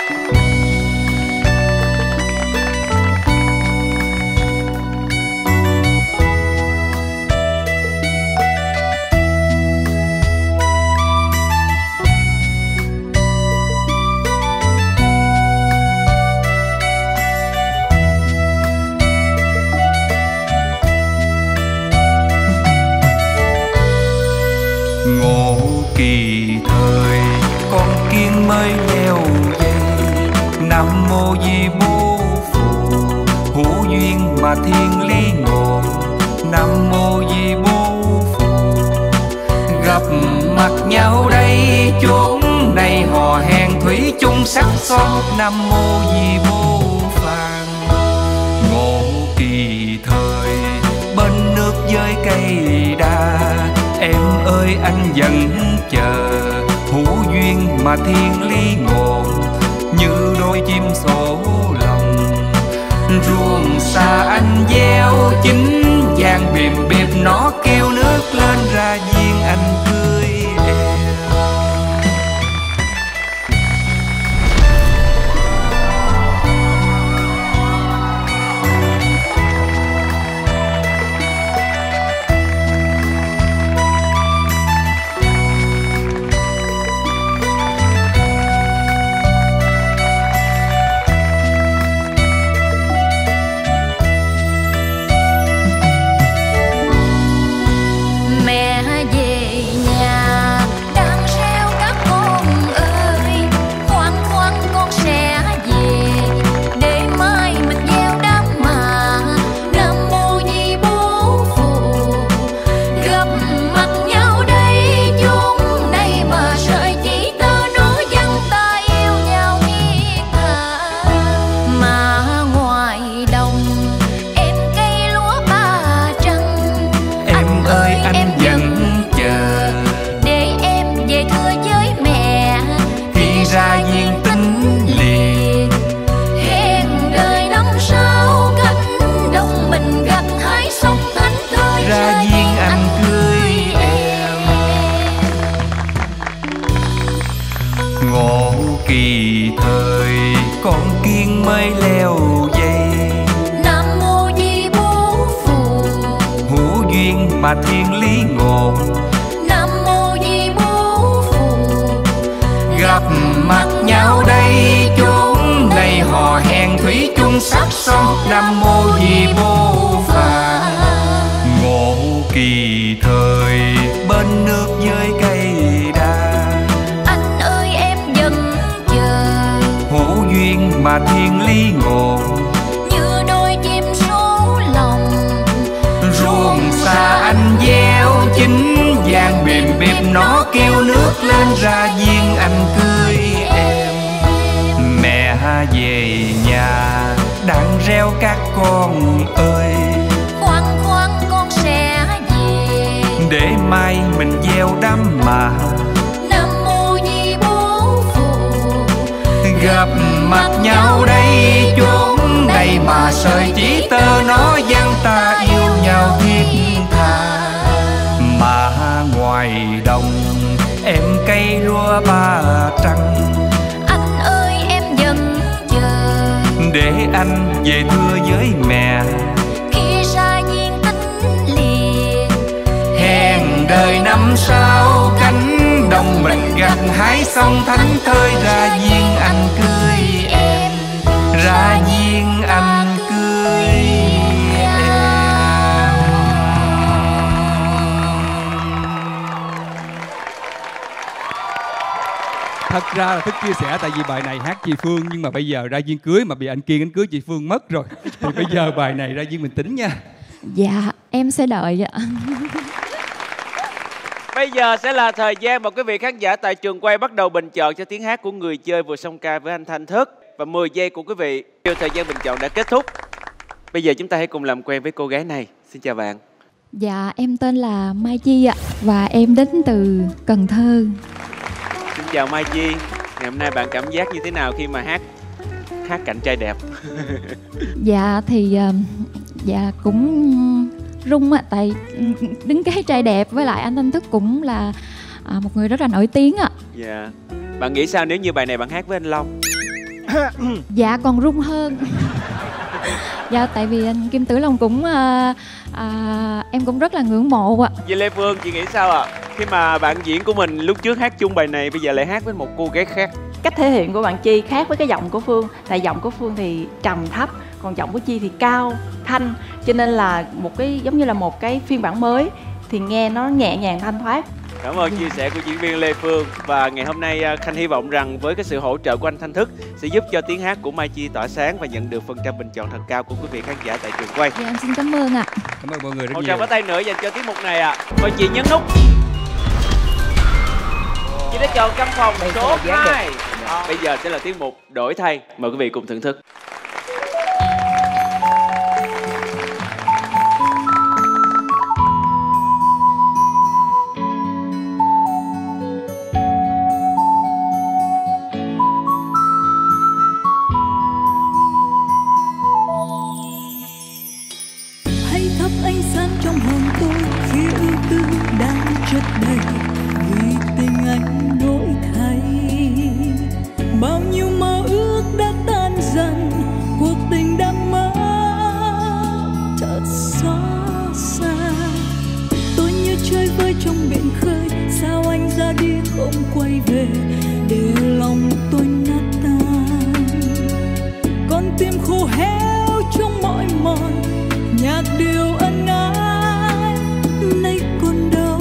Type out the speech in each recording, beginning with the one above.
Ngộ kỳ thời con kiến mới leo dây, Nam mô Di Bố Phù hữu duyên mà thiên lý ngộ. Nam mô Di Bố Phù gặp mặt nhau đây chốn này, hò hẹn thủy chung sắc son. Nam mô Di Bố Phạn. Ngộ kỳ thời bên nước với cây đa, em ơi anh vẫn chờ hữu duyên mà thiên lý ngộ. Như đôi chim sổ lòng ruộng xa anh gieo chín vàng bìm bịp, nó kêu nước lên ra duyên anh cưới em. Kỳ thời con kiến mới leo dây, Nam mô Di Bố Phù hữu duyên mà thiên lý ngộ. Nam mô Di Bố Phù gặp mặt nhau đây chốn này, hò hẹn thủy chung sắc son. Nam mô Di Bố Phạn. Ngộ kỳ thời bên nước với cây đa, hữu duyên mà thiên lý ngộ. Như đôi chim số lòng ruộng xa anh gieo chín vàng bìm bịp, nó kêu nước lên ra duyên anh cưới em. Mẹ về nhà đang reo các con ơi, khoan khoan con sẽ về để mai mình gieo đám mà. Gặp mặt nhau đây chốn này, mà sợi chỉ tơ nó dang ta yêu nhau thiết tha. Mà ngoài đồng em cây lúa ba trăng, anh ơi em vẫn chờ để anh về thưa với mẹ. Khi ra duyên tính liền hẹn đời năm sau, cánh đồng mình gặt hái xong thánh thơi, ra duyên anh cưới em. Ra duyên anh cưới em. Thật ra là Thức chia sẻ tại vì bài này hát chị Phương, nhưng mà bây giờ ra duyên cưới mà bị anh Kiên anh cưới chị Phương mất rồi, thì bây giờ bài này ra duyên mình tính nha. Dạ em sẽ đợi ạ. Bây giờ sẽ là thời gian mà quý vị khán giả tại trường quay bắt đầu bình chọn cho tiếng hát của người chơi vừa song ca với anh Thanh Thức. Và 10 giây của quý vị, thời gian bình chọn đã kết thúc. Bây giờ chúng ta hãy cùng làm quen với cô gái này. Xin chào bạn. Dạ em tên là Mai Chi ạ, và em đến từ Cần Thơ. Xin chào Mai Chi. Ngày hôm nay bạn cảm giác như thế nào khi mà hát cạnh trai đẹp? Dạ thì dạ cũng rung ạ, tại đứng kế trai đẹp, với lại anh Thanh Thức cũng là một người rất là nổi tiếng ạ. Dạ. Bạn nghĩ sao nếu như bài này bạn hát với anh Long? Dạ còn run hơn. Dạ tại vì anh Kim Tử Long cũng em cũng rất là ngưỡng mộ ạ. Vậy Lê Phương, chị nghĩ sao ạ? Khi mà bạn diễn của mình lúc trước hát chung bài này, bây giờ lại hát với một cô gái khác. Cách thể hiện của bạn Chi khác với cái giọng của Phương. Tại giọng của Phương thì trầm thấp, còn giọng của Chi thì cao, thanh. Cho nên là một cái giống như là một cái phiên bản mới thì nghe nó nhẹ nhàng thanh thoát. Cảm ơn chia sẻ của diễn viên Lê Phương. Và ngày hôm nay Khanh hy vọng rằng với cái sự hỗ trợ của anh Thanh Thức sẽ giúp cho tiếng hát của Mai Chi tỏa sáng và nhận được phần trăm bình chọn thật cao của quý vị khán giả tại trường quay. Dạ em xin cảm ơn ạ. Cảm ơn mọi người rất Một nhiều. tràng pháo tay nữa dành cho tiết mục này ạ. Mời chị nhấn nút. Chị đã chọn căn phòng số 2. Bây giờ sẽ là tiết mục đổi thay. Mời quý vị cùng thưởng thức. Hãy thắp ánh sáng trong hồn tôi khi ưu tư đang chất đầy, vì tình anh đổi thay. Bao nhiêu mơ ước đã tan dần, cuộc tình đã mất thật xót xa. Tôi như chơi vơi trong biển khơi, sao anh ra đi không quay về, để lòng tôi nát tan. Con tim khô héo trong mỏi mòn, nhạc điệu ân ái nay còn đâu.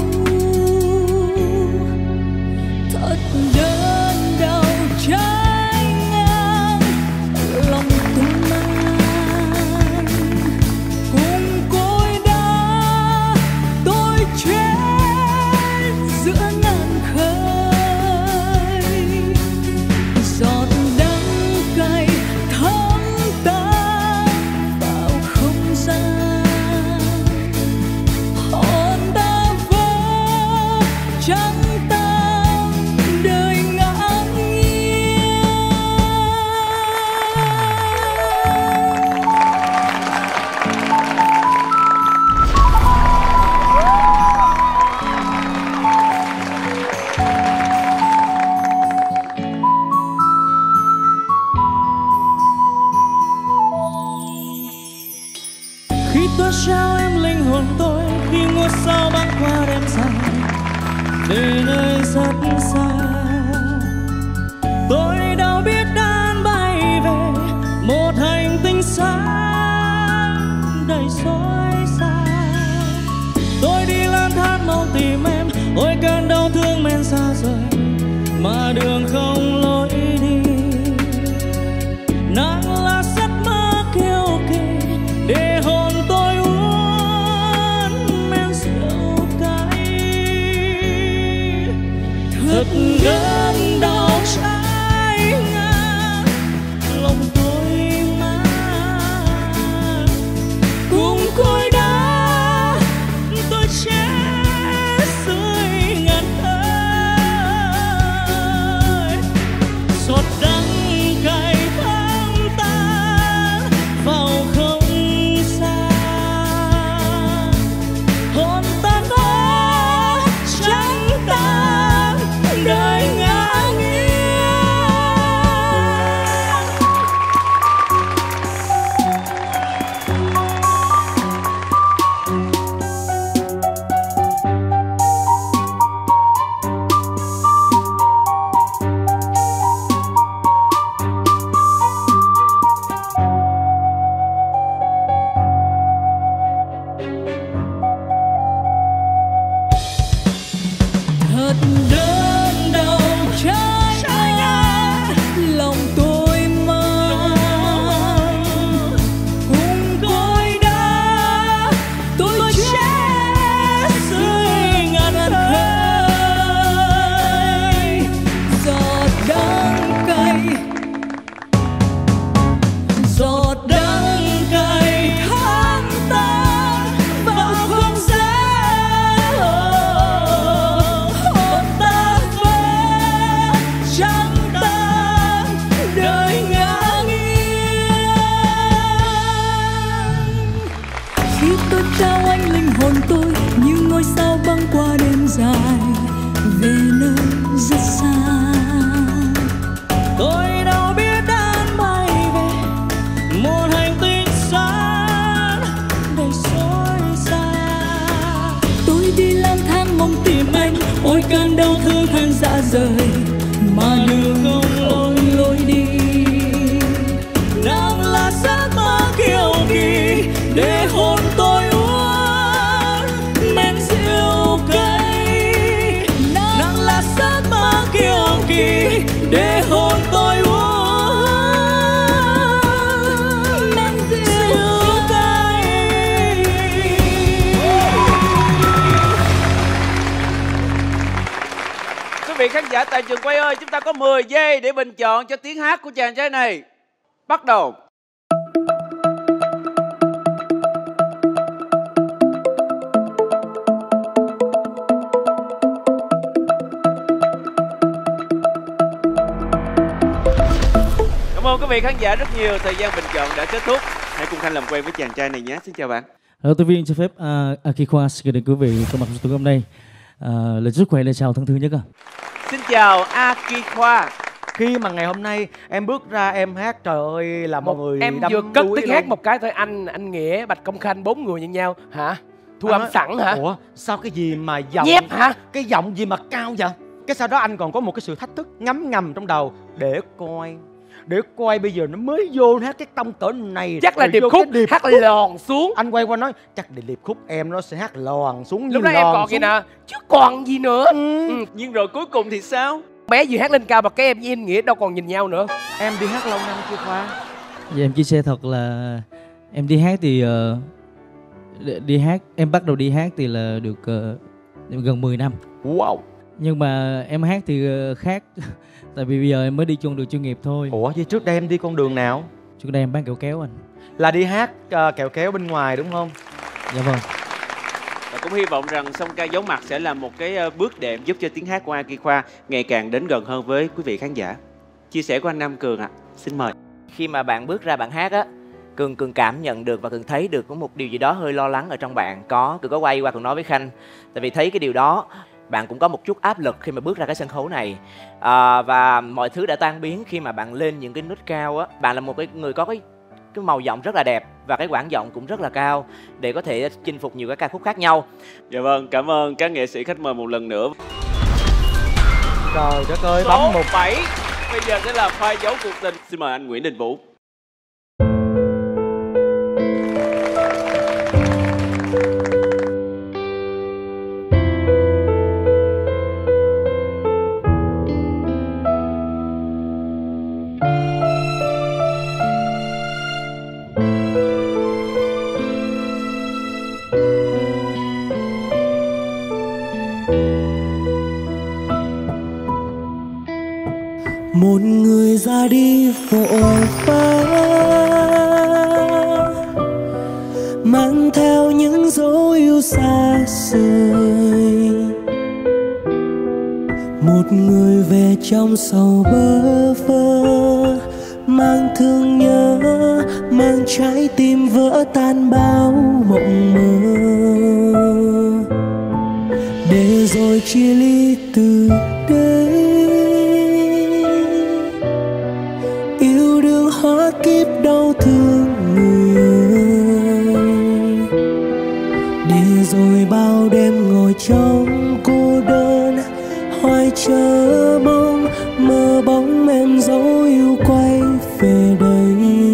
Thật đơn đau trái ngang lòng tôi mang, cùng cối đá tôi chết giữa ngàn khơi. Giọt đắng cay thấm tan vào không gian, hồn ta vỡ trắng tan đời ngã nghiêng. Khi tôi trao em linh hồn tôi, khi ngôi sao băng qua đêm dài về nơi rất xa, tôi đâu biết đang bay về một hành tinh sáng đầy xói xa. Tôi đi lang thang mong tìm em, ôi cơn đau thương men xa rời mà đường không lối đi. Nắng là giấc mơ kiêu kỳ để hồn tôi uống men rượu cay. Thật đớn đau trái ngang lòng tôi mang, cùng cối đá tôi chết dưới ngàn khơi. khán giả tại trường quay ơi, chúng ta có 10 giây để bình chọn cho tiếng hát của chàng trai này. Bắt đầu. Cảm ơn quý vị khán giả rất nhiều. Thời gian bình chọn đã kết thúc. Hãy cùng Khanh làm quen với chàng trai này nhé. Xin chào bạn. Hello, tôi viên cho phép Akikwa xin được quý vị có mặt trong tối hôm nay. Lời chúc khỏe, lời chào thân thương nhất. Xin chào Akikwa. Khi mà ngày hôm nay em bước ra em hát, trời ơi là mọi người em đâm vừa cất đuối tiếng hát một cái thôi, anh Nghĩa, Bạch Công Khanh, 4 người nhìn nhau hả? Thu âm sẵn hả? Ủa sao cái gì mà giọng Nhép hả? Cái giọng gì mà cao vậy? Cái sau đó anh còn có một cái sự thách thức ngấm ngầm trong đầu. Để coi bây giờ nó mới vô hát cái tông cỡ này. Chắc là điệp khúc, hát lòn xuống. Anh quay qua nói chắc điệp khúc em nó sẽ hát lòn xuống như lúc đó lòn em còn xuống. gì nè, chứ còn gì nữa. Nhưng rồi cuối cùng thì sao? Bé vừa hát lên cao và cái em với anh Nghĩa đâu còn nhìn nhau nữa. Em đi hát lâu năm chưa Khoa? Dạ em chia sẻ thật là em đi hát thì em bắt đầu đi hát thì là được gần 10 năm. Wow. Nhưng mà em hát thì khác. Tại vì bây giờ em mới đi con đường chuyên nghiệp thôi. Ủa chứ trước đây em đi con đường nào? Trước đây em bán kẹo kéo anh. Là đi hát kẹo kéo bên ngoài đúng không? Dạ vâng. Và cũng hy vọng rằng Song Ca giấu mặt sẽ là một cái bước đệm giúp cho tiếng hát của Akikwa ngày càng đến gần hơn với quý vị khán giả. Chia sẻ của anh Nam Cường ạ. Xin mời. Khi mà bạn bước ra bạn hát á, Cường cảm nhận được và Cường thấy được có một điều gì đó hơi lo lắng ở trong bạn. Cường có quay qua Cường nói với Khanh. Tại vì thấy cái điều đó, bạn cũng có một chút áp lực khi mà bước ra cái sân khấu này. Và mọi thứ đã tan biến khi mà bạn lên những cái nốt cao á. Bạn là một cái người có cái màu giọng rất là đẹp và cái quãng giọng cũng rất là cao để có thể chinh phục nhiều cái ca khúc khác nhau. Dạ vâng, cảm ơn các nghệ sĩ khách mời một lần nữa. Trời đất ơi, Số bấm 7 bây giờ sẽ là phai dấu cuộc tình. Xin mời anh Nguyễn Đình Vũ. Một người ra đi vội vã, mang theo những dấu yêu xa rời. Một người về trong sầu bơ vơ, mang thương nhớ, mang trái tim vỡ tan bao mộng mơ. Để rồi chia ly từ đây, yêu đương hóa kiếp đau thương người ơi. Để rồi bao đêm ngồi trong cô đơn, hoài chờ mong mơ bóng em dấu yêu quay về đây.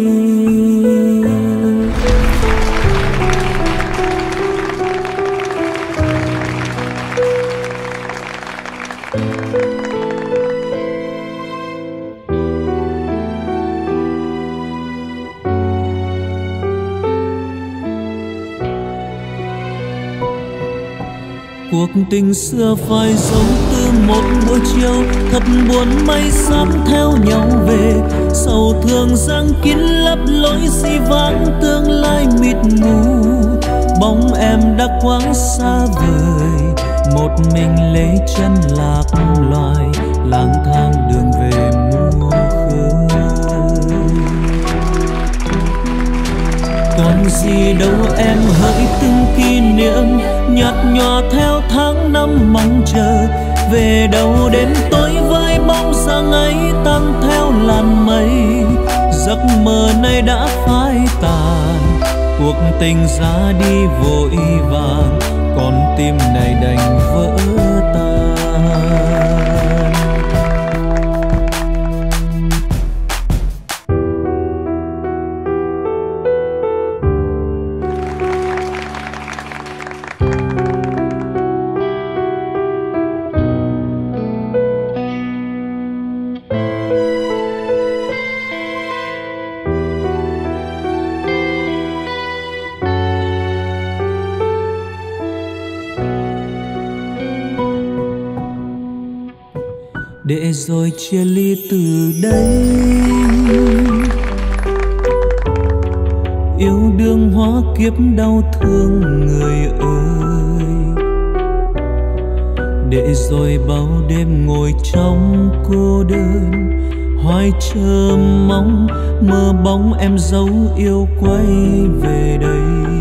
Cuộc tình xưa phải giống từ một buổi chiều thật buồn, mây xám theo nhau về, sầu thương giăng kín lấp lối dĩ vãng, tương lai mịt mù, bóng em đã quá xa vời, một mình lấy chân lạc loài, lang thang đường về mùa khơi. Còn gì đâu em hỡi từng kỷ niệm nhạt nhòa theo tháng năm mong chờ, về đâu đến tối với bóng dáng ấy tan theo làn mây. Giấc mơ này đã phai tàn, cuộc tình ra đi vội vàng, con tim này đành vỡ tan. rồi chia ly từ đây. Yêu đương hóa kiếp đau thương người ơi, để rồi bao đêm ngồi trong cô đơn, hoài chờ mong mơ bóng em dấu yêu quay về đây.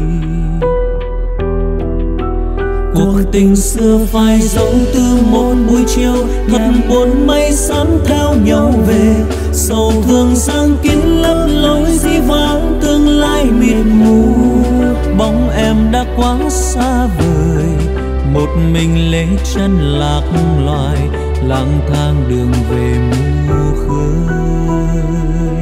Cuộc tình xưa phai dấu từ một buổi chiều, thật buồn mây xám theo nhau về. Sầu thương sang kín lấp lối dĩ vãng, tương lai mịt mù. Bóng em đã quá xa vời, một mình lấy chân lạc loài, lang thang đường về mù khơi.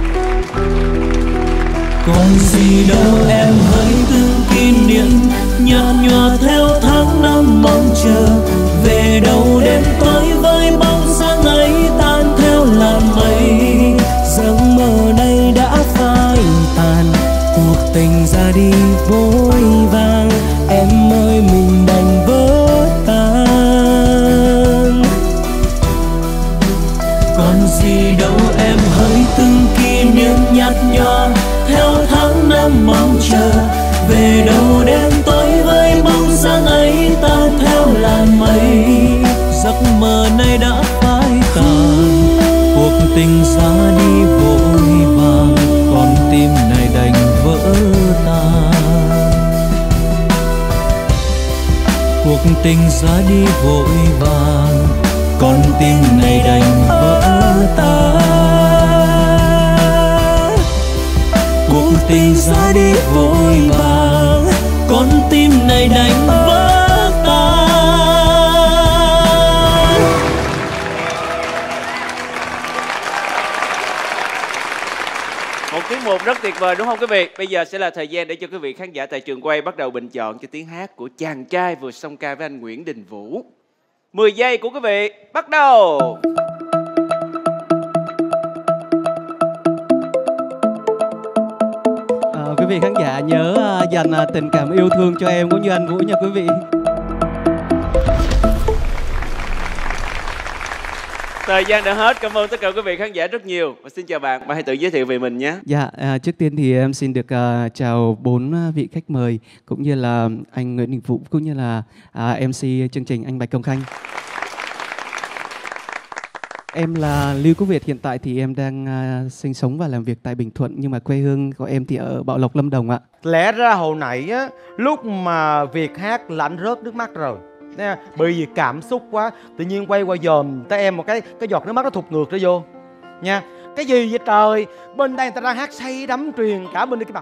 Còn gì đâu em hỡi từng kỷ niệm nhạt nhòa theo tháng năm mong chờ. Về đâu đêm tối với bóng dáng ấy tan theo làn mây. Giấc mơ này đã phai tàn, cuộc tình ra đi vội vàng. Em ơi mình đành vỡ tan. Còn gì đâu em hỡi từng kỷ niệm nhạt nhòa theo tháng năm mong chờ. Về đâu đêm tối với bóng dáng ấy tan theo làn mây. Giấc mơ này đã phai tàn, cuộc tình ra đi vội vàng. Con tim này đành vỡ tan, cuộc tình ra đi vội vàng. Con tim này đành vỡ tan, cuộc tình ra đi vội vàng. Con tim này đành vỡ tan. Một tiết mục rất tuyệt vời đúng không quý vị? Bây giờ sẽ là thời gian để cho quý vị khán giả tại trường quay bắt đầu bình chọn cho tiếng hát của chàng trai vừa song ca với anh Nguyễn Đình Vũ. 10 giây của quý vị bắt đầu. Quý vị khán giả nhớ dành tình cảm yêu thương cho em cũng như anh Vũ nha quý vị. Thời gian đã hết. Cảm ơn tất cả quý vị khán giả rất nhiều. Và xin chào bạn. Bạn hãy tự giới thiệu về mình nhé. Dạ, trước tiên thì em xin được chào 4 vị khách mời cũng như là anh Nguyễn Đình Vũ cũng như là MC chương trình anh Bạch Công Khanh. Em là Lưu Quốc Việt, hiện tại thì em đang sinh sống và làm việc tại Bình Thuận, nhưng mà quê hương của em thì ở Bảo Lộc, Lâm Đồng ạ. Lẽ ra hồi nãy á, lúc mà Việt hát là anh rớt nước mắt rồi. Bởi vì cảm xúc quá, tự nhiên quay qua dòm tới em một cái giọt nước mắt nó thụt ngược ra vô nha. Cái gì vậy trời, bên đây người ta đang hát say đắm truyền cả bên đây cái mặt.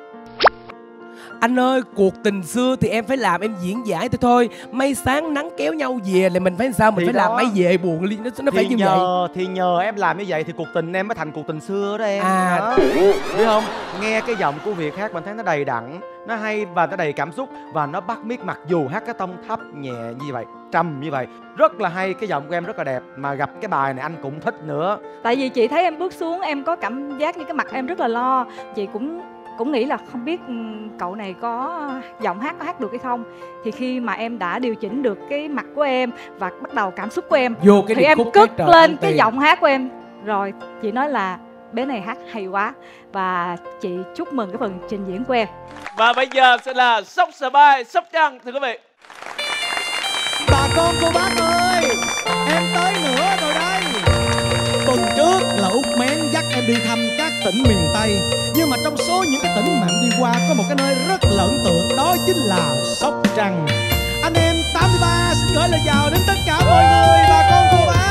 Anh ơi, cuộc tình xưa thì em phải làm, em diễn giải thôi. Mây sáng nắng kéo nhau về là mình phải sao? Mình thì phải đó, làm mây về buồn liên, nó phải như vậy. Thì nhờ em làm như vậy thì cuộc tình em mới thành cuộc tình xưa đó em. À, biết không? Nghe cái giọng của Việt hát mình thấy nó đầy đặn, nó hay và nó đầy cảm xúc và nó bắt miết, mặc dù hát cái tông thấp nhẹ như vậy, trầm như vậy, rất là hay. Cái giọng của em rất là đẹp, mà gặp cái bài này anh cũng thích nữa. Tại vì chị thấy em bước xuống em có cảm giác như cái mặt em rất là lo. Chị cũng nghĩ là không biết cậu này có giọng hát có hát được hay không. Thì khi mà em đã điều chỉnh được cái mặt của em và bắt đầu cảm xúc của em vô cái thì em cất lên cái tiền. giọng hát của em. Rồi chị nói là bé này hát hay quá. Và chị chúc mừng cái phần trình diễn của em. Và bây giờ sẽ là Sóc Sờ Bai, Sóc Trăng thưa quý vị. Bà con cô bác ơi, em tới nữa rồi đây. Tuần trước là Út Mén dắt em đi thăm các tỉnh miền Tây. Nhưng mà trong số những cái tỉnh mà em đi qua có một cái nơi rất là ấn tượng, đó chính là Sóc Trăng. Anh em 83 xin gửi lời chào đến tất cả mọi người, bà con cô bác.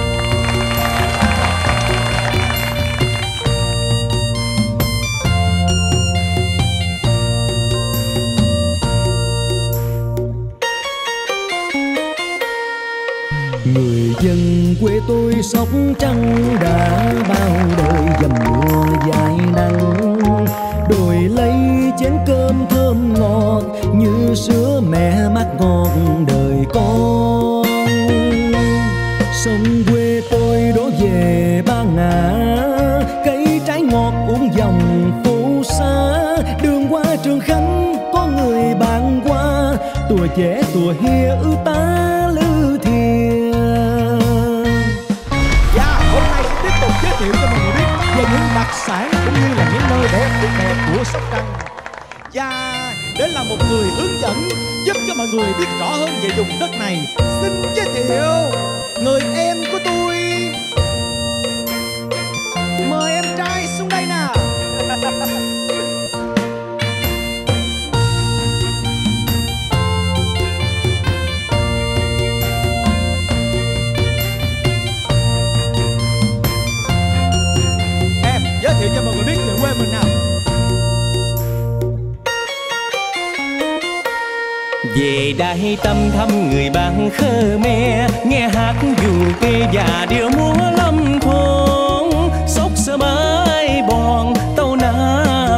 Người dân quê tôi Sóc Trăng đã bao đời dầm mưa dài nắng, đổi lấy chén cơm thơm ngọt như sữa mẹ mát ngọt đời con. Sông quê tôi đổ về Ba Ngã, cây trái ngọt uống dòng phố xa. Đường qua Trường Khánh có người bạn qua, tuổi trẻ tuổi hiếu ta lư thiền. giới thiệu cho mọi người biết về những đặc sản cũng như là những nơi đẹp của Sóc Trăng. Và để là một người hướng dẫn giúp cho mọi người biết rõ hơn về vùng đất này, xin giới thiệu người em của tôi. Mời em trai xuống đây nào. Em giới thiệu cho mọi người biết về quê mình nào. Về đây tâm thăm người bạn Khmer, nghe hát dù kê và điệu múa lâm thôn. Sóc sơ bãi bòn tàu na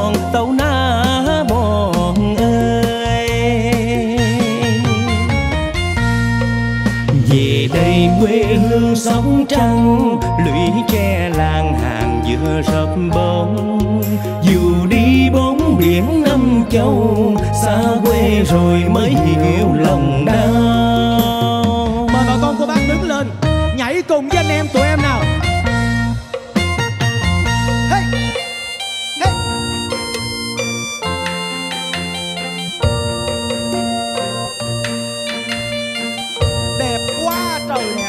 bòn ơi. Về đây quê hương Sóc Trăng, lũy tre làng hàng giữa rập bóng. Dù đi bốn biển năm châu, xa quê rồi mới hiểu lòng đau. Mời bà con cô bác đứng lên nhảy cùng với anh em tụi em nào. Hey, hey. Đẹp quá trời đẹp.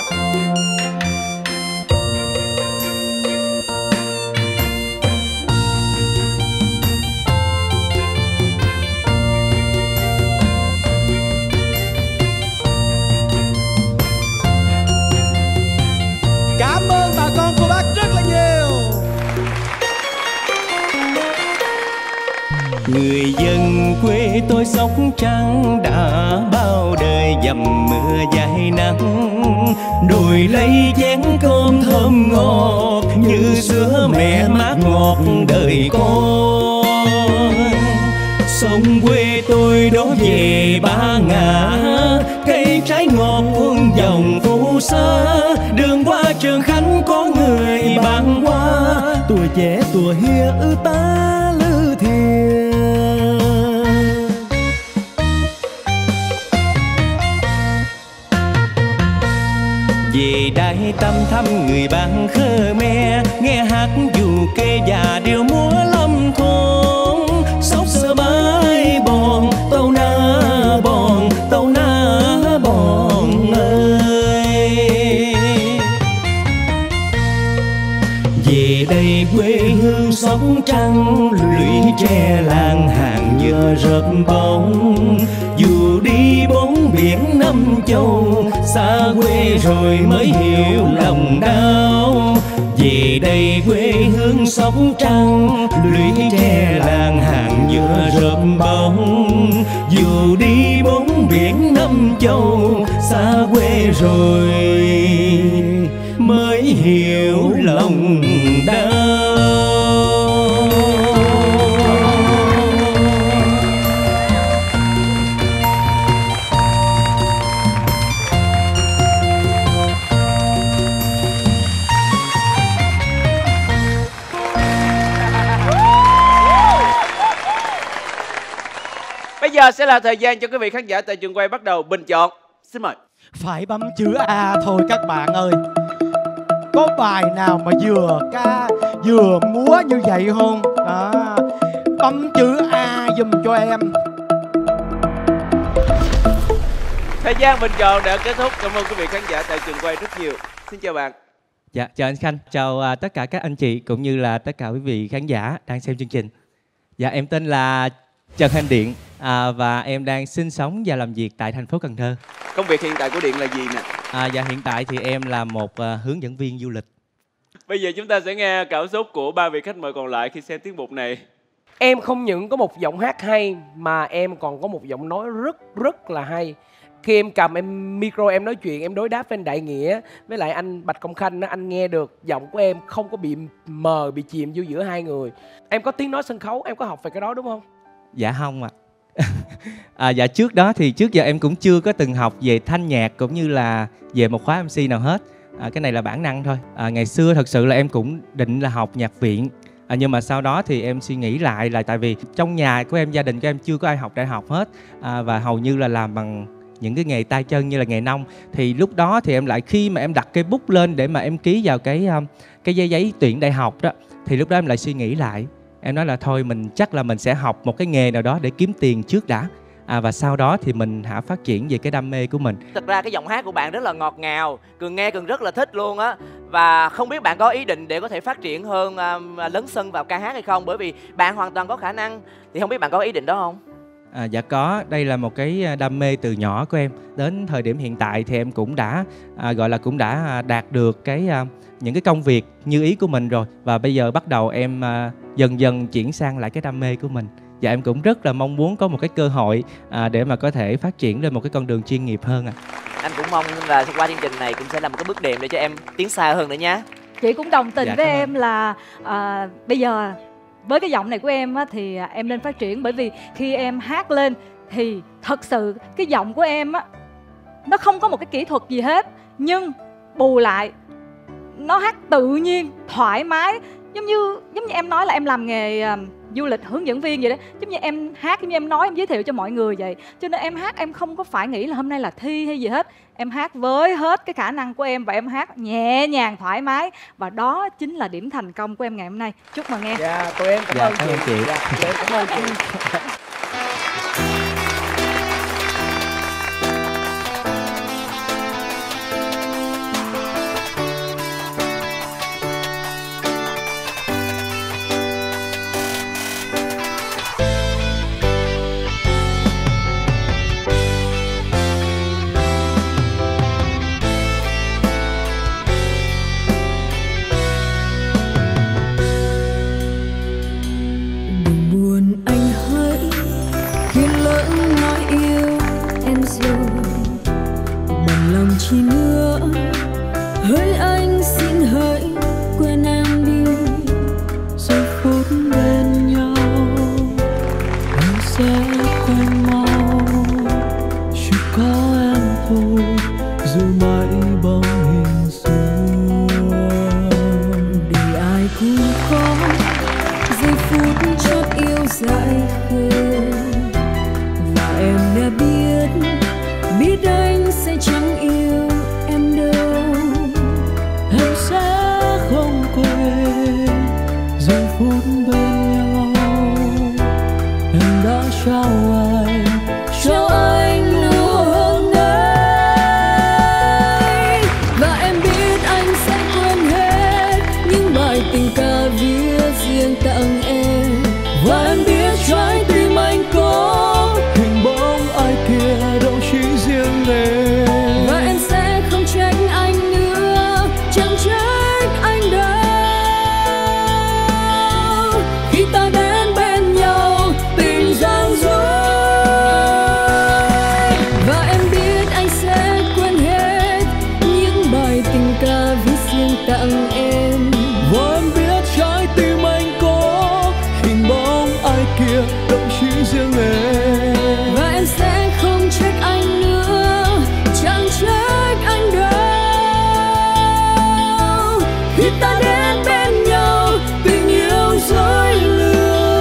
Cảm ơn bà con cô bác rất là nhiều. Người dân quê tôi Sóc Trăng đã bao đời dầm mưa dài nắng. Đồi lấy chén cơm thơm ngọt như sữa mẹ mát ngọt đời con. Sông quê tôi đó về Ba Ngã, cây trái ngọt quân dòng phù sa. Đường qua Trường Khánh có người băng qua, tuổi trẻ tuổi hia ư ta lư thiền. Về đây tâm thăm người bạn Khmer, nghe hát dù kê và điệu múa lâm thôn. Sóc sơ bãi bòn tàu na bòn ơi. Về đây quê hương Sóc Trăng, lũy tre làng hàng nhựa rợp bóng. Dù đi bốn biển năm châu, xa quê rồi mới hiểu lòng đau. Về đây quê hương Sóc Trăng, lũy tre làng hàng nhựa rợp bóng. Dù đi bốn biển năm châu, xa quê rồi mới hiểu lòng đau. Bây giờ sẽ là thời gian cho quý vị khán giả tại trường quay bắt đầu bình chọn. Xin mời. Phải bấm chữ A thôi các bạn ơi. Có bài nào mà vừa ca vừa múa như vậy không? Đó. Bấm chữ A giùm cho em. Thời gian bình chọn đã kết thúc. Cảm ơn quý vị khán giả tại trường quay rất nhiều. Xin chào bạn. Dạ, chào anh Khanh, chào tất cả các anh chị cũng như là tất cả quý vị khán giả đang xem chương trình. Dạ, em tên là Trần Thanh Điện và em đang sinh sống và làm việc tại thành phố Cần Thơ. Công việc hiện tại của Điện là gì nè? Dạ, hiện tại thì em là một hướng dẫn viên du lịch. Bây giờ chúng ta sẽ nghe cảm xúc của ba vị khách mời còn lại khi xem tiết mục này. Em không những có một giọng hát hay mà em còn có một giọng nói rất là hay. Khi em cầm micro em nói chuyện, em đối đáp với anh Đại Nghĩa với lại anh Bạch Công Khanh, anh nghe được giọng của em không có bị mờ, bị chìm vô giữa hai người. Em có tiếng nói sân khấu, em có học về cái đó đúng không? Dạ không ạ. Dạ trước đó thì trước giờ em cũng chưa có từng học về thanh nhạc cũng như là về một khóa MC nào hết. Cái này là bản năng thôi. Ngày xưa thật sự là em cũng định là học nhạc viện, nhưng mà sau đó thì em suy nghĩ lại là tại vì trong nhà của em, gia đình của em chưa có ai học đại học hết, và hầu như là làm bằng những cái nghề tay chân như là nghề nông. Thì lúc đó thì em lại, khi mà em đặt cây bút lên để mà em ký vào cái giấy tuyển đại học đó, thì lúc đó em lại suy nghĩ lại. Em nói là thôi mình chắc là mình sẽ học một cái nghề nào đó để kiếm tiền trước đã, và sau đó thì mình phát triển về cái đam mê của mình. Thật ra cái giọng hát của bạn rất là ngọt ngào, Cường nghe Cường rất là thích luôn á. Và không biết bạn có ý định để có thể phát triển hơn, lấn sân vào ca hát hay không? Bởi vì bạn hoàn toàn có khả năng. Thì không biết bạn có ý định đó không? Dạ có, đây là một cái đam mê từ nhỏ của em. Đến thời điểm hiện tại thì em cũng đã gọi là cũng đã đạt được những cái công việc như ý của mình rồi. Và bây giờ bắt đầu em dần dần chuyển sang lại cái đam mê của mình. Và em cũng rất là mong muốn có một cái cơ hội để mà có thể phát triển lên một cái con đường chuyên nghiệp hơn. Anh cũng mong là qua chương trình này cũng sẽ là một cái bước đệm để cho em tiến xa hơn nữa nhé. Chị cũng đồng tình Dạ, với cảm ơn. em là bây giờ với cái giọng này của em á, thì em nên phát triển. Bởi vì khi em hát lên thì thật sự cái giọng của em á, nó không có một cái kỹ thuật gì hết, nhưng bù lại nó hát tự nhiên, thoải mái. Giống như em nói là em làm nghề du lịch hướng dẫn viên vậy đó. Giống như em hát, giống như em nói, em giới thiệu cho mọi người vậy. Cho nên em hát em không có phải nghĩ là hôm nay là thi hay gì hết. Em hát với hết cái khả năng của em, và em hát nhẹ nhàng, thoải mái. Và đó chính là điểm thành công của em ngày hôm nay. Chúc mừng em. Dạ, tụi em cảm Dạ, ơn cảm ơn chị. Dạ, tụi em cảm ơn chị. Đừng buồn anh hỡi khi lỡ nói yêu em rồi, bằng lòng chi nữa. Hỡi anh xin hỡi quên em đi, giây phút bên nhau anh sẽ quên mau. Chỉ có em thôi giữ mãi bóng hình xưa, để ai cũng có giây phút chót yêu dại khơi. Và em đã biết anh sẽ chẳng yêu em đâu. Em sẽ không quên giây phút bên nhau. Em đã trao anh nụ hôn ấy. Và em biết anh sẽ quên hết những bài tình ca viết riêng tặng em. Và em biết trái tim anh có hình bóng ai kia đâu chỉ riêng em. Và em sẽ không trách anh nữa, chẳng trách anh đâu. Khi ta đến bên nhau tình giăng dối. Và em biết anh sẽ quên hết những bài tình ca viết riêng tặng em. Và em biết trái tim anh có hình bóng ai kia đâu chỉ riêng em. Và em sẽ không trách anh nữa, chẳng trách anh đâu. Khi ta đến bên nhau tình yêu dối lừa.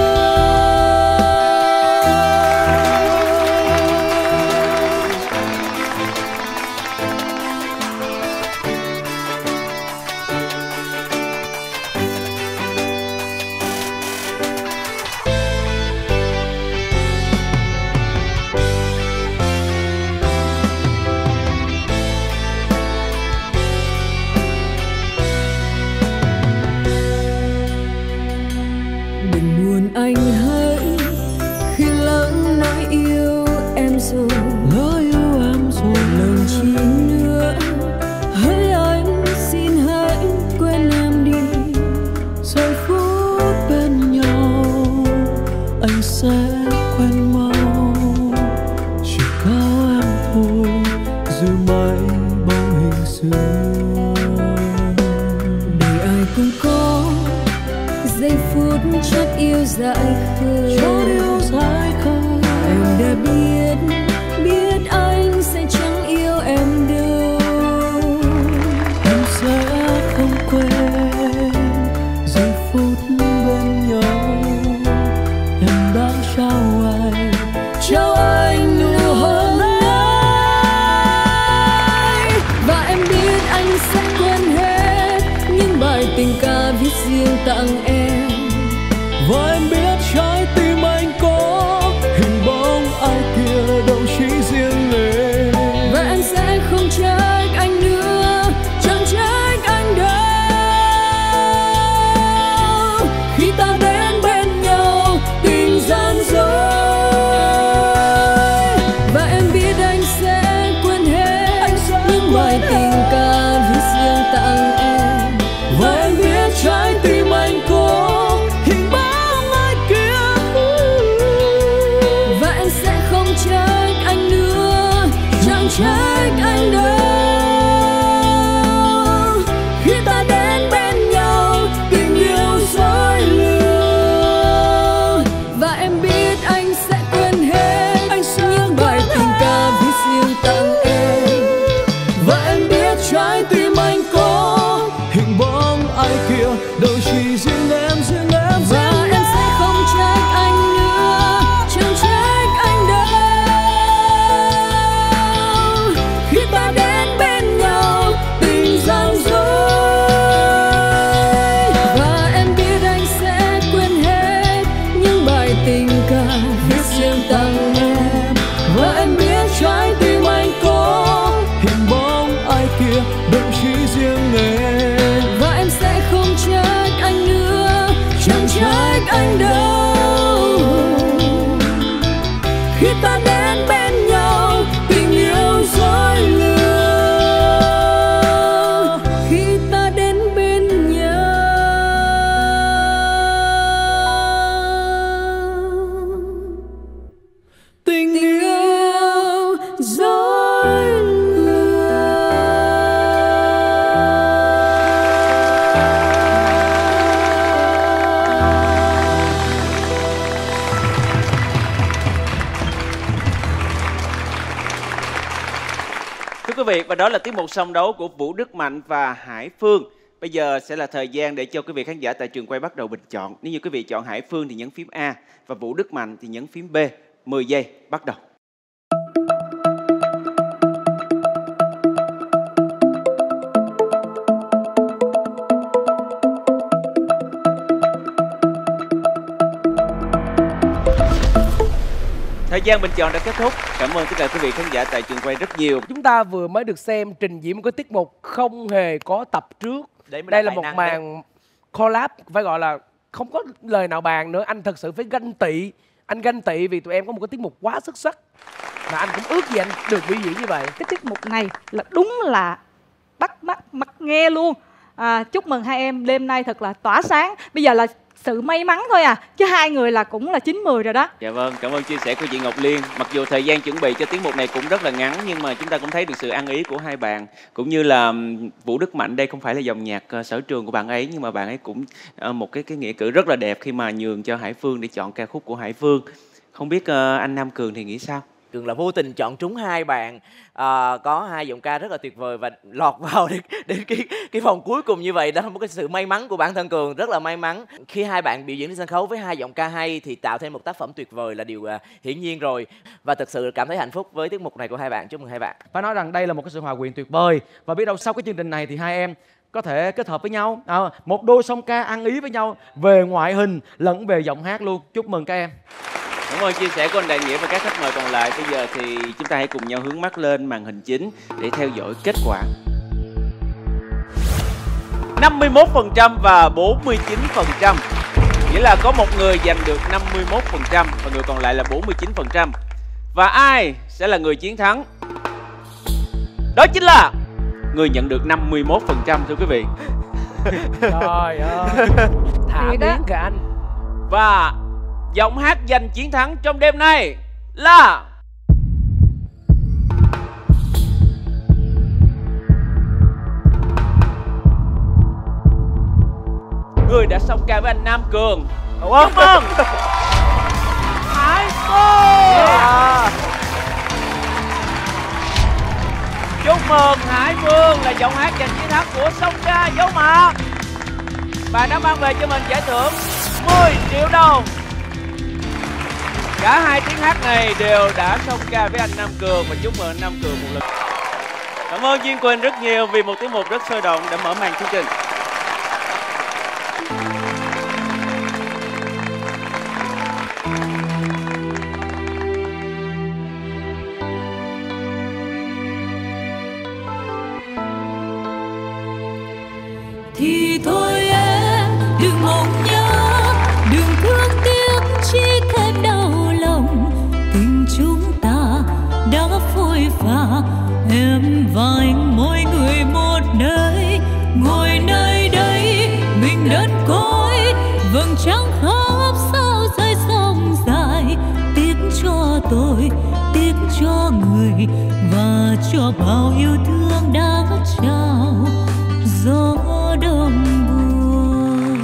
Đừng buồn anh hỡi khi lỡ nói yêu em rồi. Lòng chi nữa. Hỡi anh xin hãy quên em đi. Giây phút bên nhau anh sẽ quên mau. Chỉ có em thôi giữ mãi bóng hình xưa, để ai cũng có giây phút chót yêu dại khơi. Em đã biết anh sẽ chẳng yêu em đâu. Em sẽ không quên giây phút bên nhau. Em đã trao anh nụ hôn ấy. viết riêng tặng em. Và em biết trái tim anh có hình bóng ai kia đâu chỉ riêng em. Và em sẽ không trách anh nữa, chẳng trách anh đâu. Khi ta đến bên nhau tình gian dối, và em biết anh sẽ quên hết những bài tình ca viết riêng tặng em. Và em biết trái tim anh có hình bóng ai kia. Và em sẽ không trách anh nữa, chẳng trách anh đâu. Khi ta đến bên nhau tình yêu dối lừa, và em biết anh sẽ quên hết những bài tình ca viết riêng tặng em. Và em biết trái tim anh có hình bóng ai kia đâu chỉ riêng em, riêng em. Và em sẽ không trách anh nữa, chẳng trách anh đâu. Khi ta đến bên nhau tình gian dối, và em biết anh sẽ quên hết những bài tình ca viết riêng tặng em. Và em biết trái tim anh có hình bóng ai kia đâu chỉ riêng em. Và em sẽ không trách anh nữa, chẳng trách anh đâu. Khi ta đến bên nhau tình yêu dối lừa, khi ta đến bên nhau Tình yêu dối Thưa quý vị, và đó là tiết mục song đấu của Vũ Đức Mạnh và Hải Phương. Bây giờ sẽ là thời gian để cho quý vị khán giả tại trường quay bắt đầu bình chọn. Nếu như quý vị chọn Hải Phương thì nhấn phím A, và Vũ Đức Mạnh thì nhấn phím B. 10 giây, bắt đầu. Thời gian bình chọn đã kết thúc. Cảm ơn tất cả quý vị khán giả tại trường quay rất nhiều. Chúng ta vừa mới được xem trình diễn một cái tiết mục không hề có tập trước. Đây là một màn collab, phải gọi là không có lời nào bàn nữa. Anh thật sự phải ganh tị. Anh ganh tị vì tụi em có một cái tiết mục quá xuất sắc, mà anh cũng ước gì anh được biểu diễn như vậy. Cái tiết mục này là đúng là bắt mắt nghe luôn. Chúc mừng hai em đêm nay thật là tỏa sáng. Bây giờ là sự may mắn thôi à, chứ hai người là cũng là 9-10 rồi đó. Dạ vâng, cảm ơn chia sẻ của chị Ngọc Liên. Mặc dù thời gian chuẩn bị cho tiết mục này cũng rất là ngắn, nhưng mà chúng ta cũng thấy được sự ăn ý của hai bạn. Cũng như là Vũ Đức Mạnh đây không phải là dòng nhạc sở trường của bạn ấy, nhưng mà bạn ấy cũng một cái nghĩa cử rất là đẹp khi mà nhường cho Hải Phương để chọn ca khúc của Hải Phương. Không biết anh Nam Cường thì nghĩ sao? Cường là vô tình chọn trúng hai bạn có hai giọng ca rất là tuyệt vời và lọt vào đến cái vòng cuối cùng như vậy. Đó là một cái sự may mắn của bản thân Cường, rất là may mắn. Khi hai bạn biểu diễn trên sân khấu với hai giọng ca hay thì tạo thêm một tác phẩm tuyệt vời là điều hiển nhiên rồi. Và thực sự cảm thấy hạnh phúc với tiết mục này của hai bạn. Chúc mừng hai bạn. Phải nói rằng đây là một cái sự hòa quyện tuyệt vời. Và biết đâu sau cái chương trình này thì hai em có thể kết hợp với nhau, một đôi song ca ăn ý với nhau về ngoại hình lẫn về giọng hát luôn. Chúc mừng các em. Cảm ơn chia sẻ của anh Đại Nghĩa và các khách mời còn lại. Bây giờ thì chúng ta hãy cùng nhau hướng mắt lên màn hình chính để theo dõi kết quả. 51% và 49%. Nghĩa là có một người giành được 51% và người còn lại là 49%. Và ai sẽ là người chiến thắng? Đó chính là người nhận được 51%, thưa quý vị. Trời ơi, thả biến kìa anh. Và giọng hát giành chiến thắng trong đêm nay là người đã song ca với anh Nam Cường. Chúc mừng Hải Phương. Chúc mừng Hải Phương là giọng hát giành chiến thắng của song ca Dấu Mạ. Bạn đã mang về cho mình giải thưởng 10 triệu đồng. Cả hai tiếng hát này đều đã song ca với anh Nam Cường và chúc mừng anh Nam Cường một lần. Cảm ơn Duyên Quỳnh rất nhiều vì một tiết mục rất sôi động đã mở màn chương trình. em và anh mỗi người một nơi, ngồi nơi đây mình đơn côi, vầng trăng khóc sao rơi sông dài. Tiếc cho tôi, tiếc cho người và cho bao yêu thương đã trao gió đông buồn.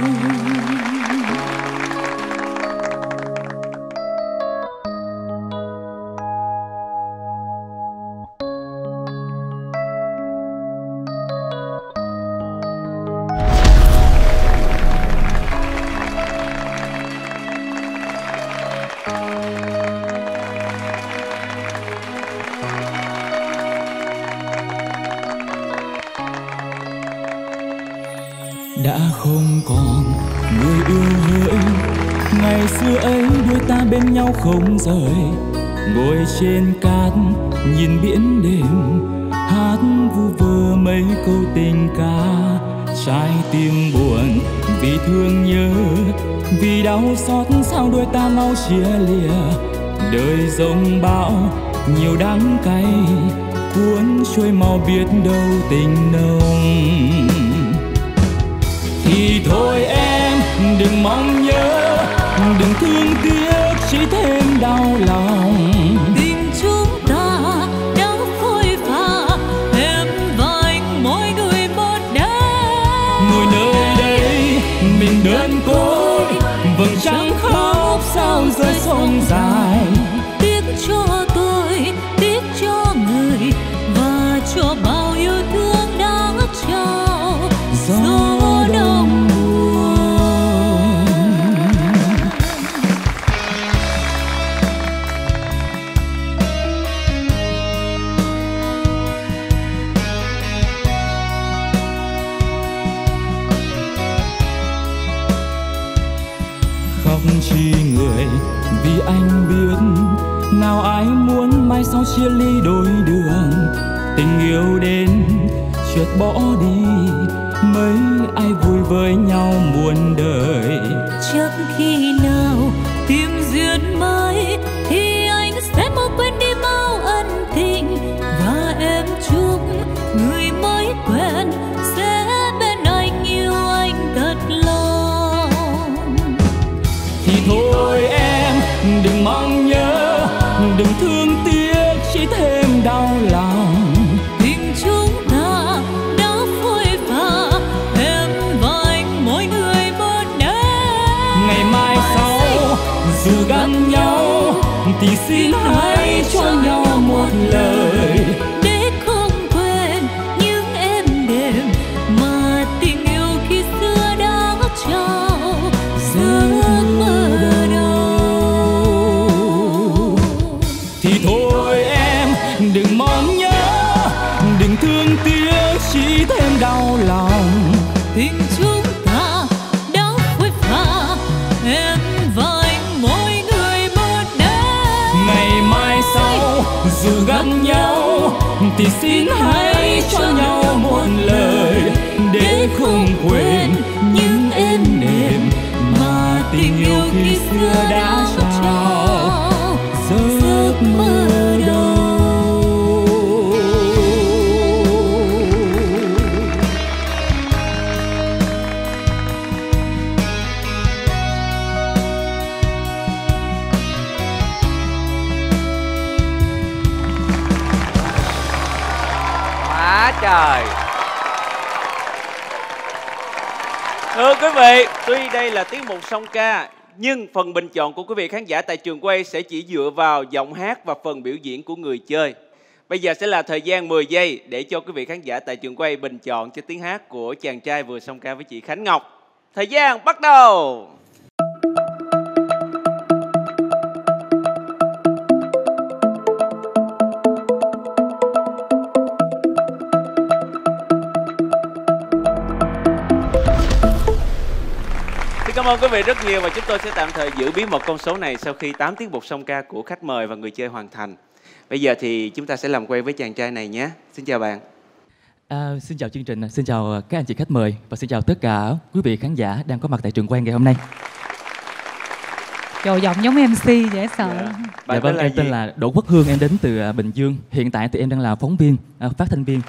Đã không còn người yêu hỡi, ngày xưa ấy đôi ta bên nhau không rời. Ngồi trên cát nhìn biển đêm, hát vu vơ mấy câu tình ca. Trái tim buồn vì thương nhớ, vì đau xót sao đôi ta mau chia lìa. Đời giông bão nhiều đắng cay, cuốn trôi mau biết đâu tình nồng. Thì thôi em đừng mong nhớ, đừng thương tiếc chỉ thêm đau lòng. Tình chúng ta đã phôi pha, em và anh mỗi người một đêm. Ngồi nơi đây mình đơn côi, vầng trăng khóc sao rơi sông dài. Tiếc cho tôi, tiếc cho người và cho bao yêu thương đã trao gió đông buồn. Khóc chi người vì anh biết, nào ai muốn mai sau chia ly đôi đường. Tình yêu đến chợt bỏ đi, mấy ai vui với nhau muôn đời. Chắc khi nào tìm duyên mới thì anh sẽ mau quên đi mau ân tình, và em chúc người mới quen sẽ bên anh yêu anh thật lòng. Thì thôi em đừng mong nhớ, đừng thương tiếc chỉ thêm đau lòng. Tình chúng ta đã phôi pha, em và anh mỗi người một đêm. Ngày mai sau dù gặp nhau thì xin hãy cho nhau một lời, để không quên những êm đềm mà tình yêu khi xưa đã trao giấc mơ đầu. Thì thôi em đừng mong nhớ, đừng thương tiếc chỉ thêm đau lòng. Tình chúng ta đã phôi pha, em và anh mỗi người một đêm. Ngày mai sau dù gặp nhau thì xin hãy cho nhau một lời, để không quên những êm đềm mà tình yêu khi xưa đã trao giấc mơ đầu. Quá trời. Thưa quý vị, tuy đây là tiết mục song ca, nhưng phần bình chọn của quý vị khán giả tại trường quay sẽ chỉ dựa vào giọng hát và phần biểu diễn của người chơi. Bây giờ sẽ là thời gian 10 giây để cho quý vị khán giả tại trường quay bình chọn cho tiếng hát của chàng trai vừa song ca với chị Khánh Ngọc. Thời gian bắt đầu. Cảm ơn quý vị rất nhiều và chúng tôi sẽ tạm thời giữ bí mật con số này sau khi 8 tiết mục song ca của khách mời và người chơi hoàn thành. Bây giờ thì chúng ta sẽ làm quen với chàng trai này nhé. Xin chào bạn. Xin chào chương trình, xin chào các anh chị khách mời và xin chào tất cả quý vị khán giả đang có mặt tại trường quay ngày hôm nay. Trời, giọng giống MC dễ sợ. Dạ vâng, em tên là Đỗ Quốc Hương, em đến từ Bình Dương. Hiện tại thì em đang là phóng viên, phát thanh viên.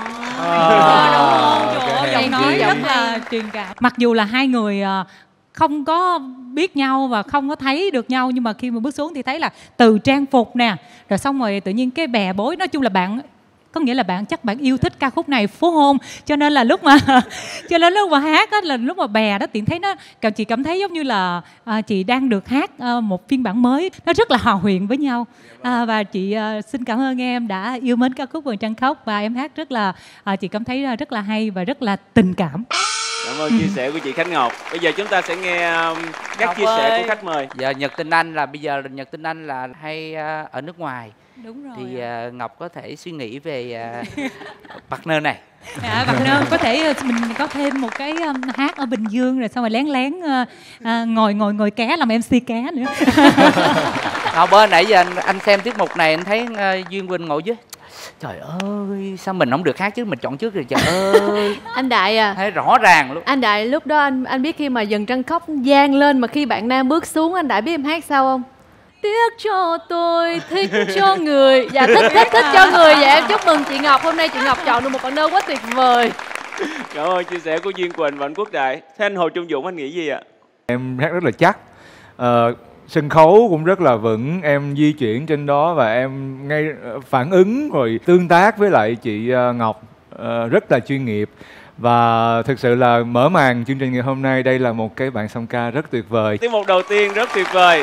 Giọng nói rất là truyền cảm. Mặc dù là hai người không có biết nhau và không có thấy được nhau, nhưng mà khi mà bước xuống thì thấy là từ trang phục nè, rồi xong rồi tự nhiên cái bè bối, nói chung là bạn, có nghĩa là bạn chắc bạn yêu thích ca khúc này Phố Hôn, cho nên là lúc mà hát á, là lúc mà bè đó tiện thấy nó, chị cảm thấy giống như là chị đang được hát một phiên bản mới, nó rất là hòa quyện với nhau. Và chị xin cảm ơn em đã yêu mến ca khúc Vầng Trăng Khóc, và em hát rất là chị cảm thấy rất là hay và rất là tình cảm. Cảm ơn chia sẻ của chị Khánh Ngọc. Bây giờ chúng ta sẽ nghe các chia sẻ của khách mời. Giờ Nhật Tinh Anh là bây giờ Nhật Tinh Anh là hay ở nước ngoài. Đúng rồi. Thì Ngọc có thể suy nghĩ về partner này. Partner có thể mình có thêm một cái hát ở Bình Dương, rồi xong rồi lén ngồi ké làm MC ké nữa. Bữa nãy giờ anh xem tiết mục này anh thấy Duyên Quỳnh ngồi dưới. Trời ơi, sao mình không được hát chứ, mình chọn trước rồi, trời ơi. Anh Đại à, thấy rõ ràng luôn. Anh Đại lúc đó anh biết khi mà Vầng Trăng Khóc vang lên mà khi bạn nam bước xuống, anh Đại biết em hát sao không? Tiếc cho tôi, thích cho người. Dạ thích cho người. Dạ em chúc mừng chị Ngọc, hôm nay chị Ngọc chọn được một partner quá tuyệt vời. Cảm ơn chia sẻ của Duyên Quỳnh và anh Quốc Đại. Thế anh Hồ Trung Dũng anh nghĩ gì ạ? Em hát rất là chắc, sân khấu cũng rất là vững, em di chuyển trên đó và em ngay phản ứng rồi tương tác với lại chị Ngọc rất là chuyên nghiệp. Và thực sự là mở màn chương trình ngày hôm nay, đây là một cái bạn song ca rất tuyệt vời. Tiết mục đầu tiên rất tuyệt vời.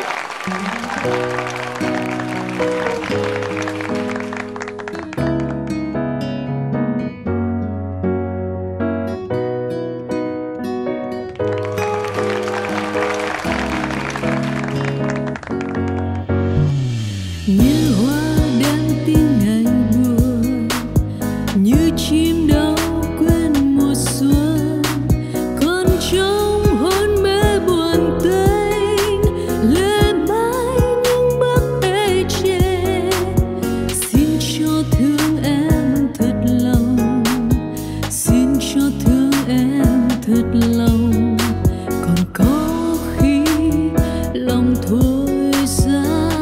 Như hoa đang tiếng ngày buồn, như chim đâu quên mùa xuân, còn trong hôn mê buồn tênh lê mãi những bước ê chề. Xin cho thương em thật lòng, xin cho thương em thật lòng, còn có khi lòng thôi xa.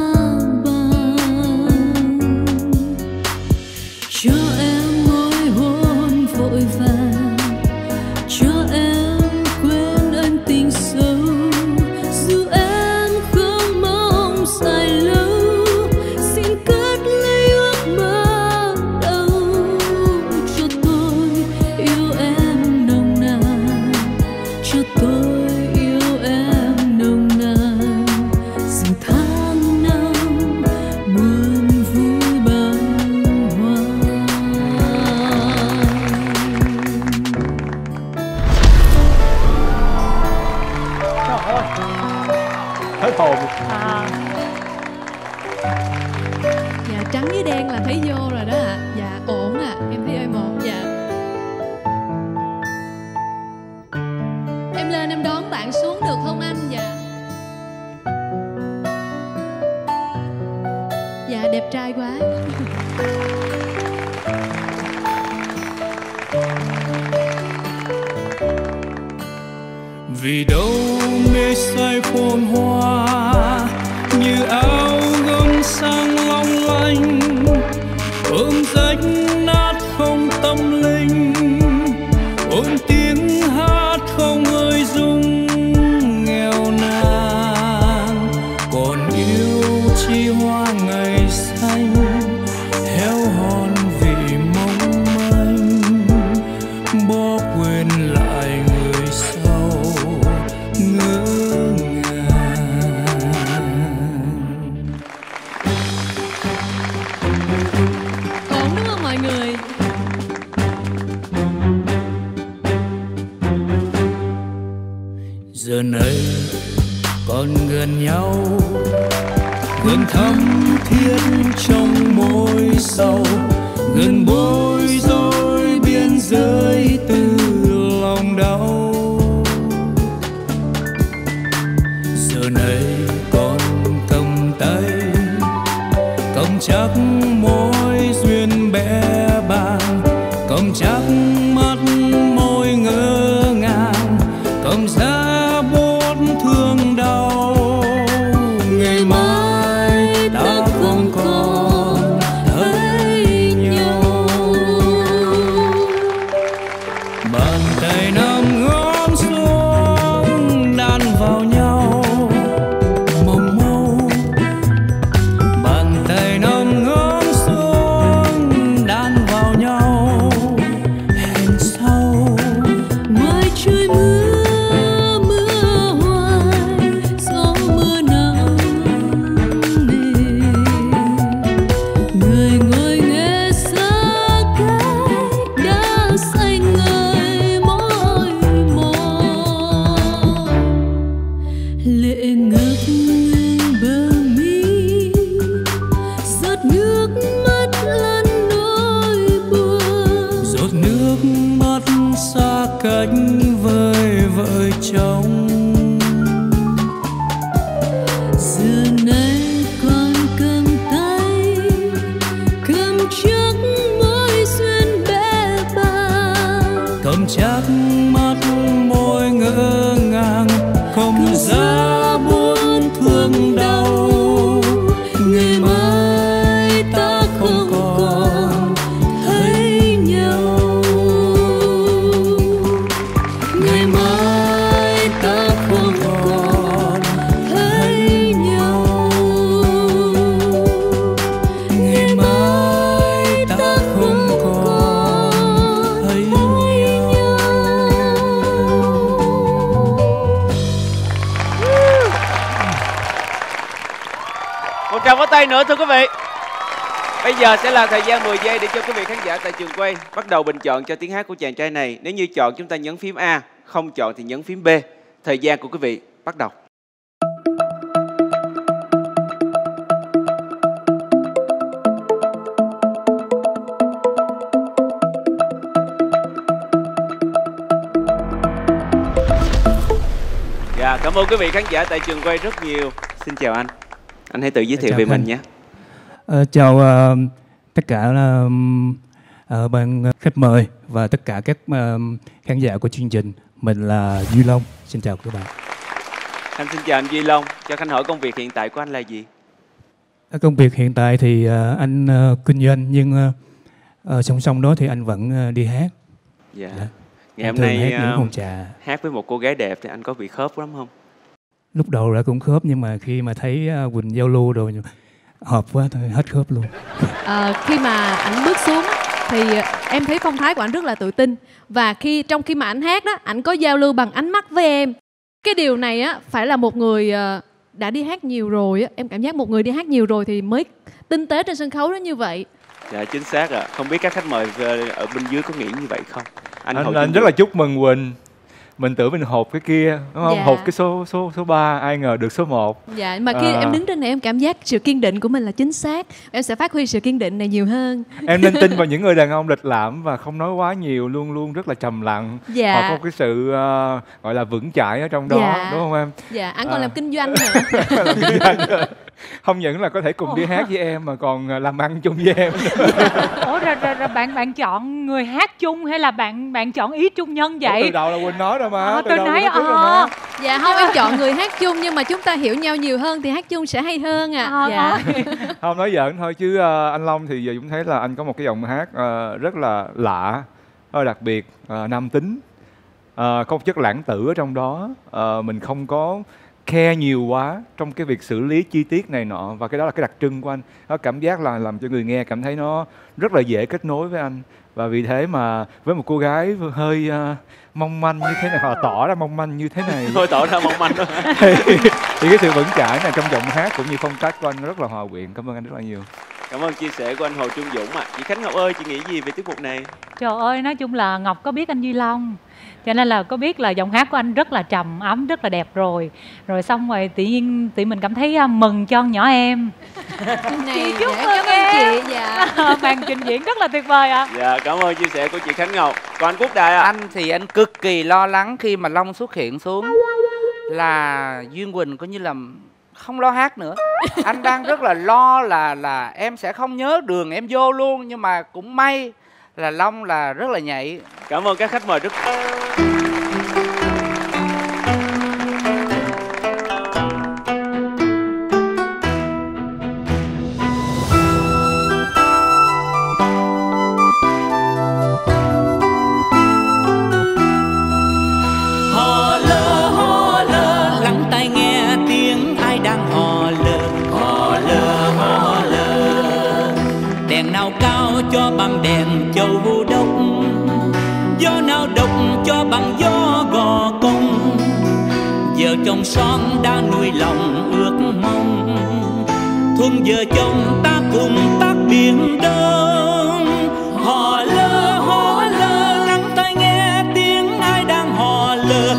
Cho em môi hôn vội vàng, cho em quên ân tình sâu, dù em không mong dài lâu, xin cất lấy ước mơ đầu. Cho tôi yêu em nồng nàn, cho tôi yêu em nồng nàn, dù tháng năm buồn vui băng hoàng. Hết hồn. Dạ trắng với đen là thấy vô rồi đó ạ. Dạ ổn ạ, em thấy em ổn. Dạ em lên em đón bạn xuống được không anh? Dạ dạ đẹp trai quá. Vì đâu mê say phồn hoa như áo gấm sang long lanh, ôm rách nát không tâm linh, ôm tiếng hát không ơi dung nghèo nàn. Còn yêu chi hoa ngày xanh héo hon vì mong manh, bỏ quên lại người sau ngỡ ngàng. Ổn đúng không mọi người? Giờ này còn gần nhau, gần thắm thiết trong môi sầu, gần bối rối biên giới từ lòng đau. Giờ này còn cầm tay, cầm chắc môi duyên bé bàng, cầm chắc mắt môi ngỡ ngàng, cầm giá bút thương đau. tràng pháo tay nữa thưa quý vị. Bây giờ sẽ là thời gian 10 giây để cho quý vị khán giả tại trường quay bắt đầu bình chọn cho tiếng hát của chàng trai này. Nếu như chọn chúng ta nhấn phím A, không chọn thì nhấn phím B. Thời gian của quý vị bắt đầu. Dạ, cảm ơn quý vị khán giả tại trường quay rất nhiều. Xin chào anh. Anh hãy tự giới thiệu về mình nhé. Chào tất cả ban khách mời và tất cả các khán giả của chương trình. Mình là Duy Long. Xin chào các bạn. Anh xin chào anh Duy Long. Cho anh hỏi công việc hiện tại của anh là gì? Công việc hiện tại thì anh kinh doanh, nhưng song song đó thì anh vẫn đi hát. Dạ. Dạ. Ngày Anh hôm nay thường hát những phòng trà. hát với một cô gái đẹp thì anh có bị khớp lắm không? Lúc đầu đã cũng khớp, nhưng mà khi mà thấy Quỳnh giao lưu rồi hợp quá thôi hết khớp luôn. Khi mà ảnh bước xuống thì em thấy phong thái của ảnh rất là tự tin. Và trong khi mà ảnh hát đó, ảnh có giao lưu bằng ánh mắt với em. Cái điều này á phải là một người đã đi hát nhiều rồi á. Em cảm giác một người đi hát nhiều rồi thì mới tinh tế trên sân khấu đó như vậy. Dạ chính xác ạ. Không biết các khách mời ở bên dưới có nghĩ như vậy không? Anh rất là chúc mừng Quỳnh. Mình tưởng mình hộp cái kia đúng không? Dạ. Hộp cái số 3, ai ngờ được số 1. Dạ, mà khi em đứng trên này em cảm giác sự kiên định của mình là chính xác. Em sẽ phát huy sự kiên định này nhiều hơn. Em nên tin vào những người đàn ông lịch lãm và không nói quá nhiều, luôn luôn rất là trầm lặng. Dạ. Họ có cái sự gọi là vững chãi ở trong đó, Dạ. đúng không em? Dạ, anh còn làm kinh doanh nữa. Làm kinh doanh nữa. Không những là có thể cùng đi hát với em mà còn làm ăn chung với em. Ủa rồi bạn chọn người hát chung hay là bạn chọn ý chung nhân vậy? Từ đầu là Quỳnh nói rồi mà. Tôi nói Dạ không, em chọn người hát chung nhưng mà chúng ta hiểu nhau nhiều hơn thì hát chung sẽ hay hơn ạ. Dạ. Không, nói giỡn thôi chứ anh Long thì giờ cũng thấy là anh có một cái giọng hát rất là lạ, đặc biệt, nam tính, có một chất lãng tử ở trong đó. Mình không có khe nhiều quá trong cái việc xử lý chi tiết này nọ, và cái đó là cái đặc trưng của anh. Nó cảm giác là làm cho người nghe cảm thấy nó rất là dễ kết nối với anh. Và vì thế mà với một cô gái hơi mong manh như thế này, họ tỏ ra mong manh như thế này, Thôi tỏ ra mong manh thì cái sự vững chãi này trong giọng hát cũng như phong cách của anh rất là hòa quyện. Cảm ơn anh rất là nhiều. Cảm ơn chia sẻ của anh Hồ Trung Dũng ạ. Chị Khánh Ngọc ơi, chị nghĩ gì về tiết mục này? Trời ơi, nói chung là Ngọc có biết anh Duy Long, cho nên là có biết là giọng hát của anh rất là trầm ấm, rất là đẹp rồi. Rồi xong rồi tự nhiên mình cảm thấy mừng cho nhỏ em. Chị chúc dạ, mừng cảm ơn em. chị. Dạ. Màn trình diễn rất là tuyệt vời ạ. Dạ, cảm ơn chia sẻ của chị Khánh Ngọc. Còn anh Quốc Đại ạ? Anh thì anh cực kỳ lo lắng khi mà Long xuất hiện xuống là Duyên Quỳnh coi như là không lo hát nữa. Anh đang rất là lo là em sẽ không nhớ đường em vô luôn. Nhưng mà cũng may là Long là rất là nhạy. Cảm ơn các khách mời rất... Hò lơ lắng tai nghe tiếng ai đang hò lơ. Đèn nào cao cho bằng đèn châu đốc, gió nào độc cho bằng gió gò công. Vợ chồng son đã nuôi lòng ước mong, thuần vợ chồng ta cùng tác biển đông. Hò lơ lắng tai nghe tiếng ai đang hò lơ.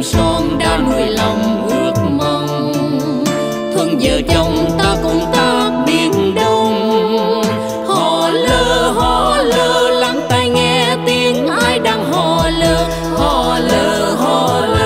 trong son đã nuôi lòng ước mong. Thuận vợ chồng ta cùng tác biển đông. Hò lơ lắng tai nghe tiếng ai đang hò lơ, hò lơ, hò lơ.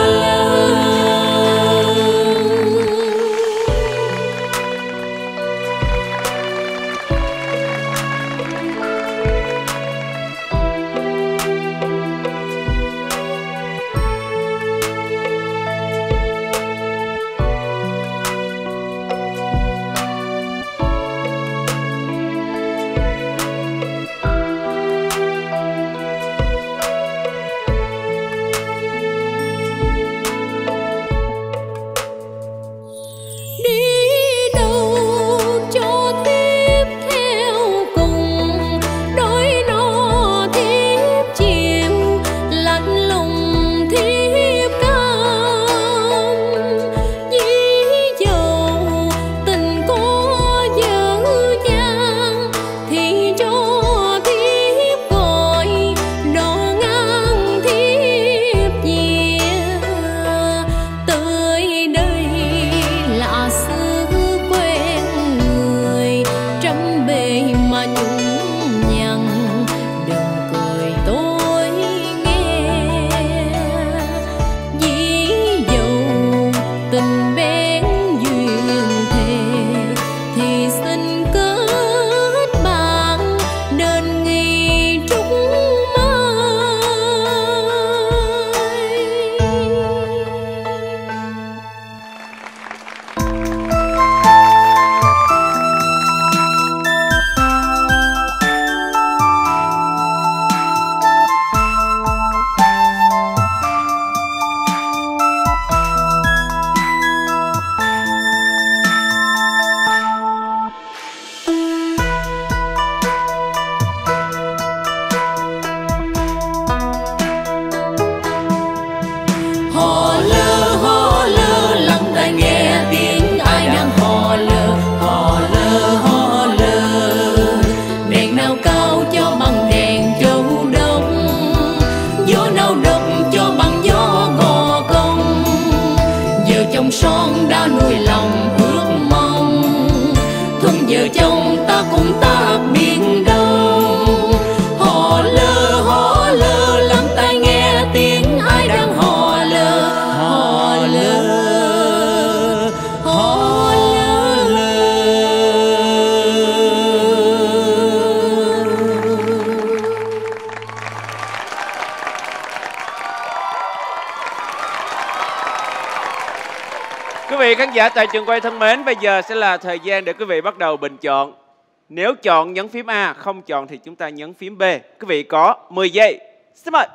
Quý vị khán giả tại trường quay thân mến, bây giờ sẽ là thời gian để quý vị bắt đầu bình chọn. Nếu chọn nhấn phím A, không chọn thì chúng ta nhấn phím B. Quý vị có 10 giây. Xin mời.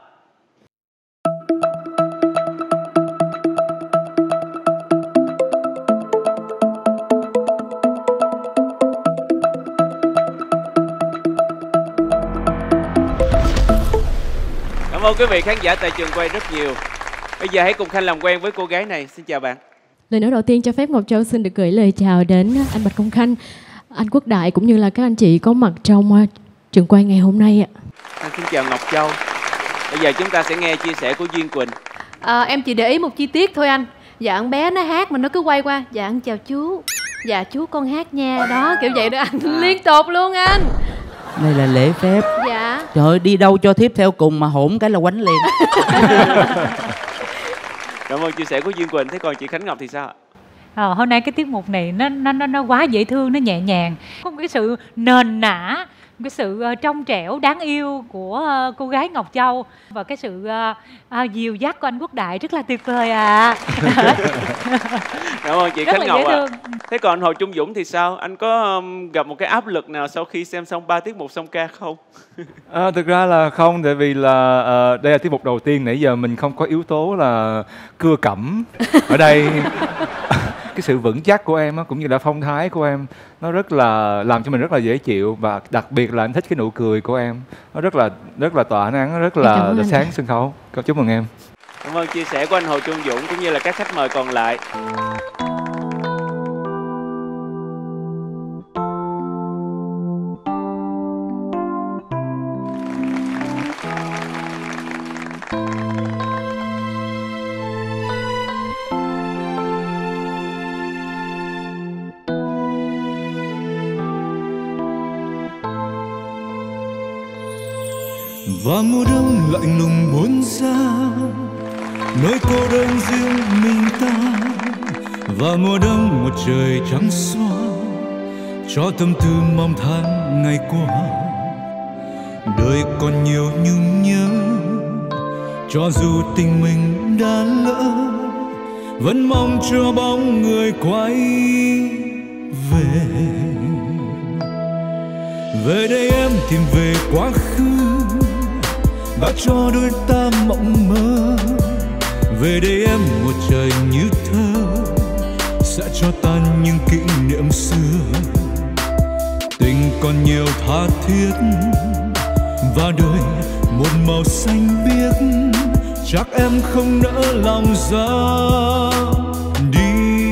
Cảm ơn quý vị khán giả tại trường quay rất nhiều. Bây giờ hãy cùng Khanh làm quen với cô gái này. Xin chào bạn. Lời nói đầu tiên cho phép Ngọc Châu xin được gửi lời chào đến anh Bạch Công Khanh, anh Quốc Đại cũng như là các anh chị có mặt trong trường quay ngày hôm nay ạ. Xin chào Ngọc Châu. Bây giờ chúng ta sẽ nghe chia sẻ của Duyên Quỳnh. Em chỉ để ý một chi tiết thôi anh. Dạ con bé nó hát mà nó cứ quay qua. Dạ con chào chú. Dạ chú con hát nha. Đó kiểu vậy đó anh. Liên tục luôn anh. Đây là lễ phép. Dạ. Trời ơi, đi đâu cho thiếp theo cùng mà hổn cái là quánh liền. Cảm ơn chia sẻ của Duyên Quỳnh. Thế còn chị Khánh Ngọc thì sao ạ? Hôm nay cái tiết mục này nó quá dễ thương, nó nhẹ nhàng, có một cái sự nền nã, cái sự trong trẻo đáng yêu của cô gái Ngọc Châu và cái sự dìu dắt của anh Quốc Đại rất là tuyệt vời à. Cảm ơn chị Rất Khánh là Ngọc dễ ạ. thương. Thế còn Hồ Trung Dũng thì sao? Anh có gặp một cái áp lực nào sau khi xem xong 3 tiết mục song ca không? Thực ra là không, tại vì là đây là tiết mục đầu tiên, nãy giờ mình không có yếu tố là cưa cẩm ở đây. Cái sự vững chắc của em cũng như là phong thái của em nó rất là làm cho mình rất là dễ chịu, và đặc biệt là anh thích cái nụ cười của em, nó rất là tỏa nắng, rất là sáng sân khấu. Chúc mừng em. Cảm ơn chia sẻ của anh Hồ Trung Dũng cũng như là các khách mời còn lại. Và mùa đông lạnh lùng buồn xa, nơi cô đơn riêng mình ta. Và mùa đông một trời trắng xóa, cho tâm tư mong than ngày qua. Đời còn nhiều nhung nhớ, cho dù tình mình đã lỡ, vẫn mong cho bóng người quay về. Về đây em tìm về quá khứ, đã cho đôi ta mộng mơ. Về đây em một trời như thơ, sẽ cho ta những kỷ niệm xưa. Tình còn nhiều tha thiết, và đời một màu xanh biếc. Chắc em không nỡ lòng ra đi.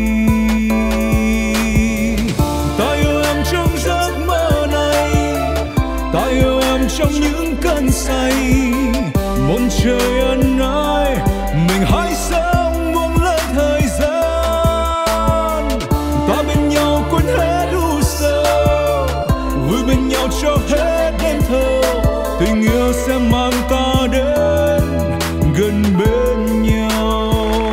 Ta yêu em trong giấc mơ này, ta yêu em trong những cơn say. Muôn trời ân ái, mình hãy sống buông lơi thời gian. Ta bên nhau quên hết u sầu, vui bên nhau cho hết đêm thâu. Tình yêu sẽ mang ta đến gần bên nhau.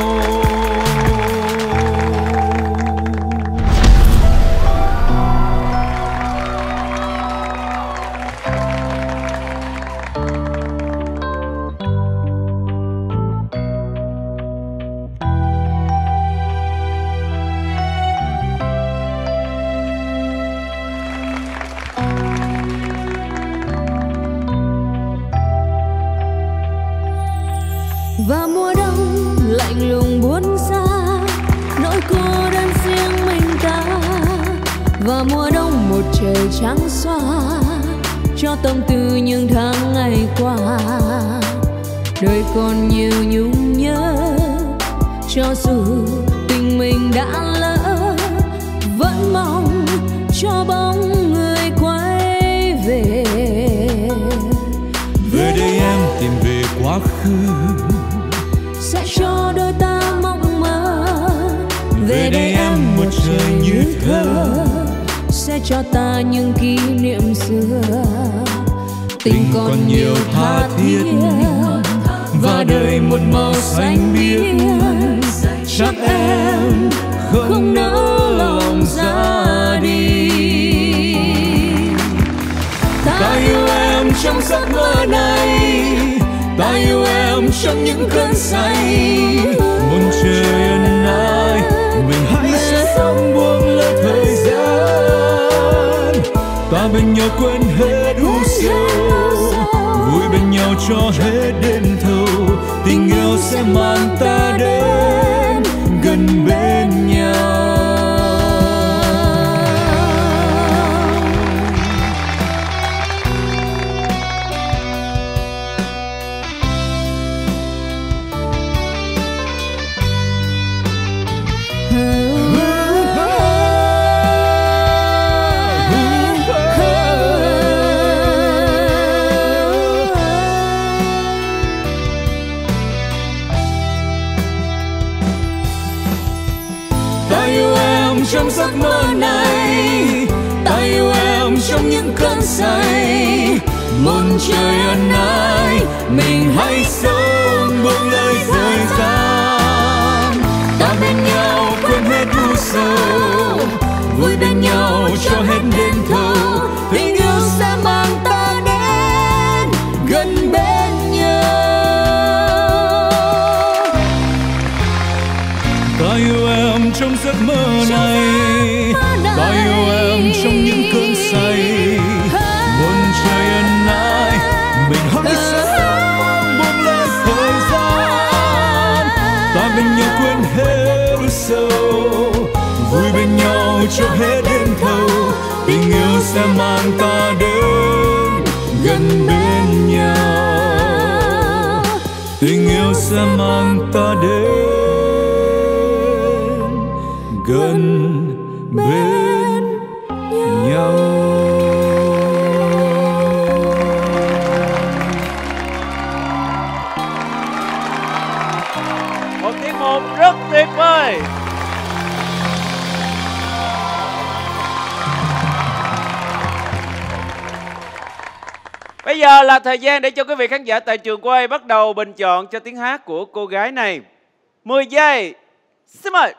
Và mùa đông lạnh lùng buồn xa, nỗi cô đơn riêng mình ta. Và mùa đông một trời trắng xóa, cho tâm tư những tháng ngày qua. Đời còn nhiều nhung nhớ, cho dù tình mình đã lỡ, vẫn mong cho bóng người quay về. Về đây em tìm về quá khứ, sẽ cho đôi ta mộng mơ. về đây em một trời như thơ, sẽ cho ta những kỷ niệm xưa. Tình còn nhiều tha thiết, và đời một màu xanh biếc. Chắc em không nỡ lòng ra đi. Ta yêu em trong giấc mơ này, Ta yêu em trong những cơn say. Muôn trời ân ái, mình hãy sống buông lơi thời gian. Ta bên nhau quên hết u sầu, vui bên nhau cho hết đêm thâu. Tình yêu sẽ mang ta đến gần bên nhau. Trong giấc mơ này, ta yêu em trong những cơn say. Muôn trời ân ái, mình hãy sống buông lơi thời gian. Ta bên nhau quên hết u sầu, vui bên nhau cho hết đêm thâu. Tình yêu sẽ mang ta đến gần bên nhau. Ta yêu em trong giấc mơ này, ta yêu em trong những cơn say. Muôn trời ân ái, mình hãy sống buông lơi thời gian. Ta bên nhau quên hết u sầu, vui bên nhau cho hết đêm thâu. Tình yêu sẽ mang ta đến gần bên nhau. Tình yêu sẽ mang ta đến gần bên nhau. Một tiết mục rất tuyệt vời. Bây giờ là thời gian để cho quý vị khán giả tại trường quay bắt đầu bình chọn cho tiếng hát của cô gái này. 10 giây. Xin mời.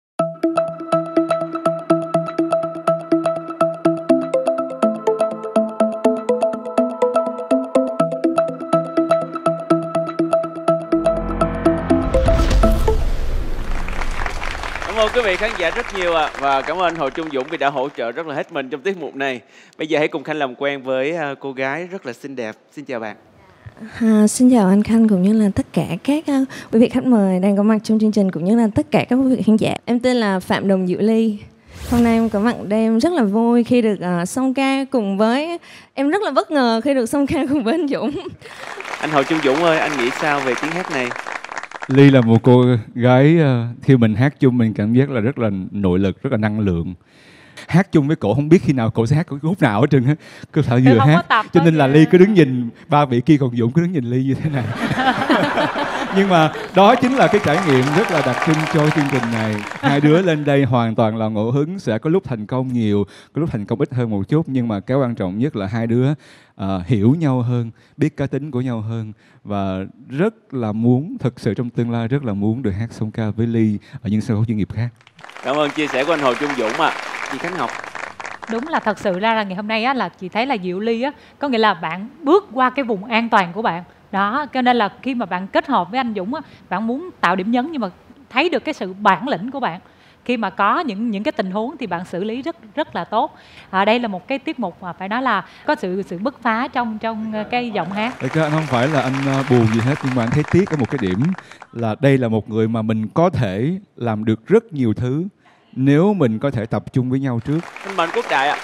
Cảm ơn quý vị khán giả rất nhiều ạ. Và cảm ơn anh Hồ Trung Dũng vì đã hỗ trợ rất là hết mình trong tiết mục này. Bây giờ hãy cùng Khanh làm quen với cô gái rất là xinh đẹp. Xin chào bạn. Xin chào anh Khanh cũng như là tất cả các quý vị khách mời đang có mặt trong chương trình, cũng như là tất cả các quý vị khán giả. Em tên là Phạm Đồng Diệu Ly. Hôm nay em có mặt đây, em rất là vui khi được song ca cùng với... Em rất là bất ngờ khi được song ca cùng với anh Dũng. Anh Hồ Trung Dũng ơi, anh nghĩ sao về tiếng hát này? Ly là một cô gái khi mình hát chung mình cảm giác là rất là nội lực, rất là năng lượng. Hát chung với cổ không biết khi nào cổ sẽ hát khúc nào hết trơn á, cứ sợ vừa hát. Cho nên là Ly cứ đứng nhìn ba vị kia, còn Dũng cứ đứng nhìn Ly như thế này. Nhưng mà đó chính là cái trải nghiệm rất là đặc trưng cho chương trình này. Hai đứa lên đây hoàn toàn là ngẫu hứng, sẽ có lúc thành công nhiều, có lúc thành công ít hơn một chút. Nhưng mà cái quan trọng nhất là hai đứa hiểu nhau hơn, biết cá tính của nhau hơn. Và rất là muốn, thực sự trong tương lai rất là muốn được hát song ca với Ly ở những sân khấu chuyên nghiệp khác. Cảm ơn chia sẻ của anh Hồ Trung Dũng ạ. Chị Khánh Ngọc. Đúng là thật sự ra là ngày hôm nay á, là chị thấy là Diệu Ly á, có nghĩa là bạn bước qua cái vùng an toàn của bạn. Đó, cho nên là khi mà bạn kết hợp với anh Dũng á, bạn muốn tạo điểm nhấn nhưng mà thấy được cái sự bản lĩnh của bạn. Khi mà có những cái tình huống thì bạn xử lý rất là tốt. Đây là một cái tiết mục mà phải nói là có sự bứt phá trong cái giọng hát. Thật ra anh không phải là anh buồn gì hết, nhưng mà anh thấy tiếc ở một cái điểm là đây là một người mà mình có thể làm được rất nhiều thứ nếu mình có thể tập trung với nhau trước. Anh Mạnh Quốc Đại ạ.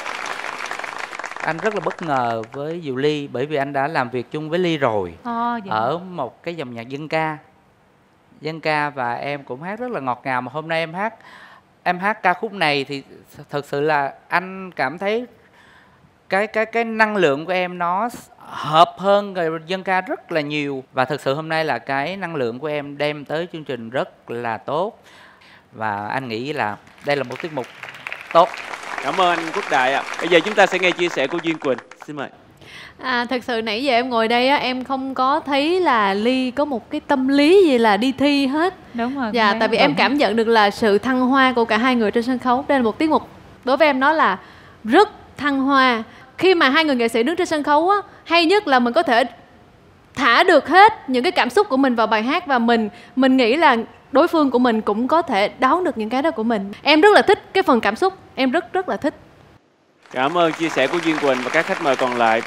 Anh rất là bất ngờ với Diệu Ly bởi vì anh đã làm việc chung với Ly rồi ở một cái dòng nhạc dân ca và em cũng hát rất là ngọt ngào. Mà hôm nay em hát ca khúc này thì thật sự là anh cảm thấy cái năng lượng của em nó hợp hơn dân ca rất là nhiều. Và thật sự hôm nay là cái năng lượng của em đem tới chương trình rất là tốt. Và anh nghĩ là đây là một tiết mục tốt. Cảm ơn anh Quốc Đại ạ. Bây giờ chúng ta sẽ nghe chia sẻ của Duyên Quỳnh. Xin mời. Thật sự nãy giờ em ngồi đây á, em không có thấy là Ly có một cái tâm lý gì là đi thi hết. Đúng rồi. Dạ, tại vì em cảm nhận được là sự thăng hoa của cả hai người trên sân khấu. Đây là một tiết mục đối với em nó là rất thăng hoa. Khi mà hai người nghệ sĩ đứng trên sân khấu á, hay nhất là mình có thể thả được hết những cái cảm xúc của mình vào bài hát. Và mình nghĩ là đối phương của mình cũng có thể đón được những cái đó của mình. Em rất là thích cái phần cảm xúc. Em rất là thích. Cảm ơn chia sẻ của Duyên Quỳnh và các khách mời còn lại.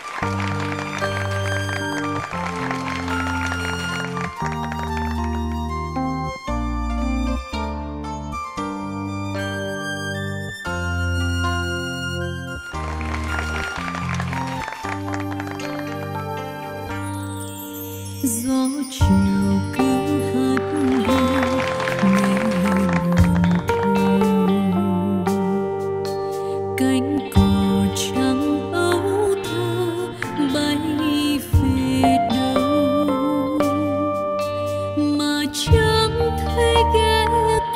Gió chiều cứ hắt hiu nghe buồn thương, cánh cò trắng ấu thơ bay về đâu mà chẳng thấy ghé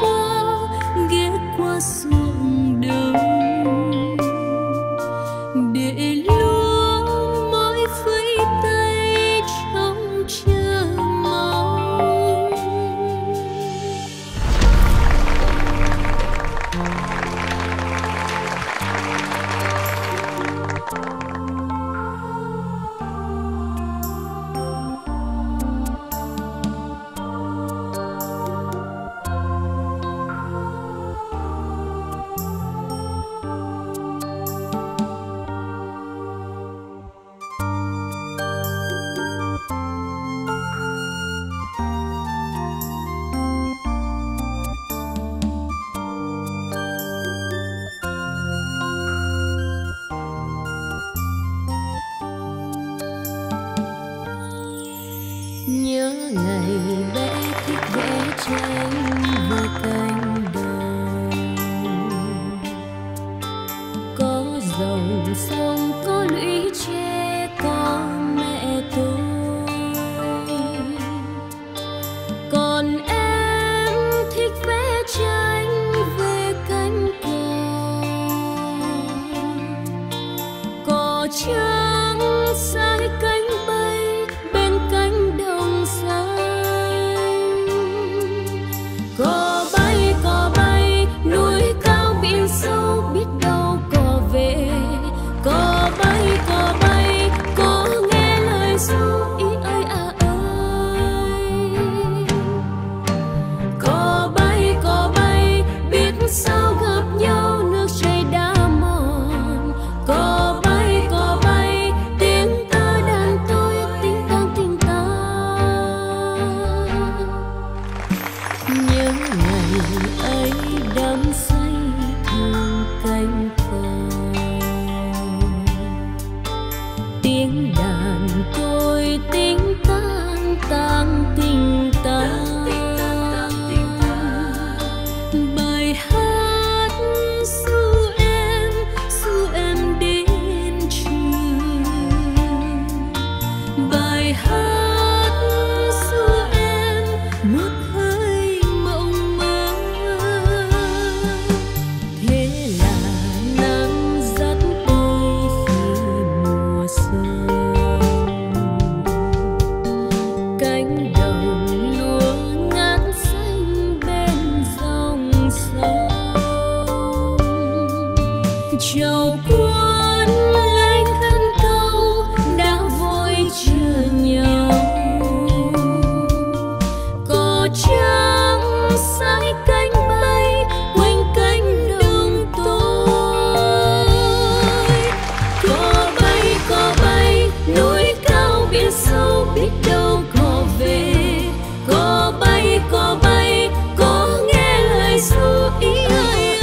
qua ruộng đâu để lúa mới vẫy tay trong chờ mong. Nhớ ngày bé thích vẽ tranh về cánh đồng, có dòng sông có lũy tre có mẹ tôi, còn em thích vẽ tranh về cánh cò trắng sai cánh trắng sải cánh bay quanh cánh đồng tôi. Có bay núi cao biển sâu, biết đâu có về. Có bay có nghe lời ru ý ơi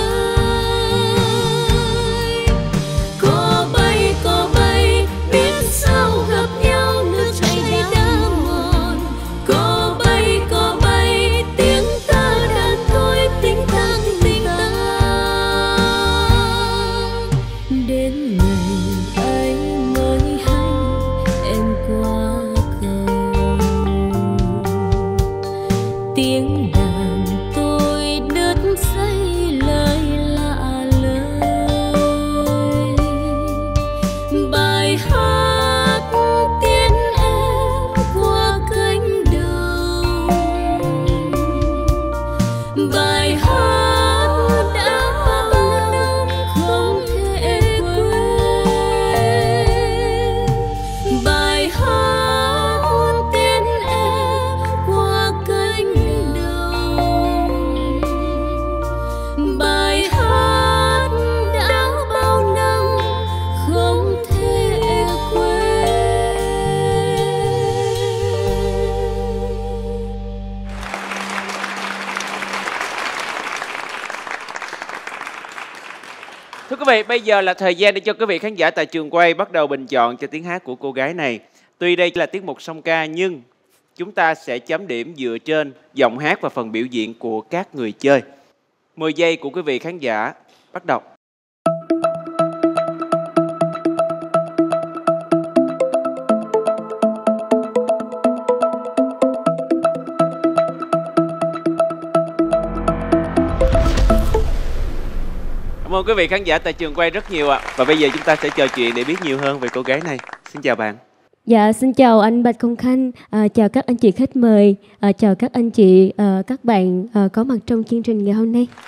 ơi. Có bay biết sao gặp nhau nước chảy đã mòn. Có bay tiếng ta đàn thôi tinh tăng tinh tăng. Đến ngày anh mới hay em qua cầu, tiếng đàn tôi đứt dây lời lạ lời. Bài hát tiễn em qua cánh đồng, bài hát đã bao năm không thể quên. Bài hát tiễn em qua cánh đồng, bài hát đã bao năm không thể quên. Thưa quý vị, bây giờ là thời gian để cho quý vị khán giả tại trường quay bắt đầu bình chọn cho tiếng hát của cô gái này. Tuy đây là tiết mục song ca nhưng chúng ta sẽ chấm điểm dựa trên giọng hát và phần biểu diễn của các người chơi. 10 giây của quý vị khán giả bắt đầu. Cảm ơn quý vị khán giả tại trường quay rất nhiều ạ. Và bây giờ chúng ta sẽ trò chuyện để biết nhiều hơn về cô gái này. Xin chào bạn. Dạ, xin chào anh Bạch Công Khanh, chào các anh chị khách mời, chào các anh chị, các bạn có mặt trong chương trình ngày hôm nay.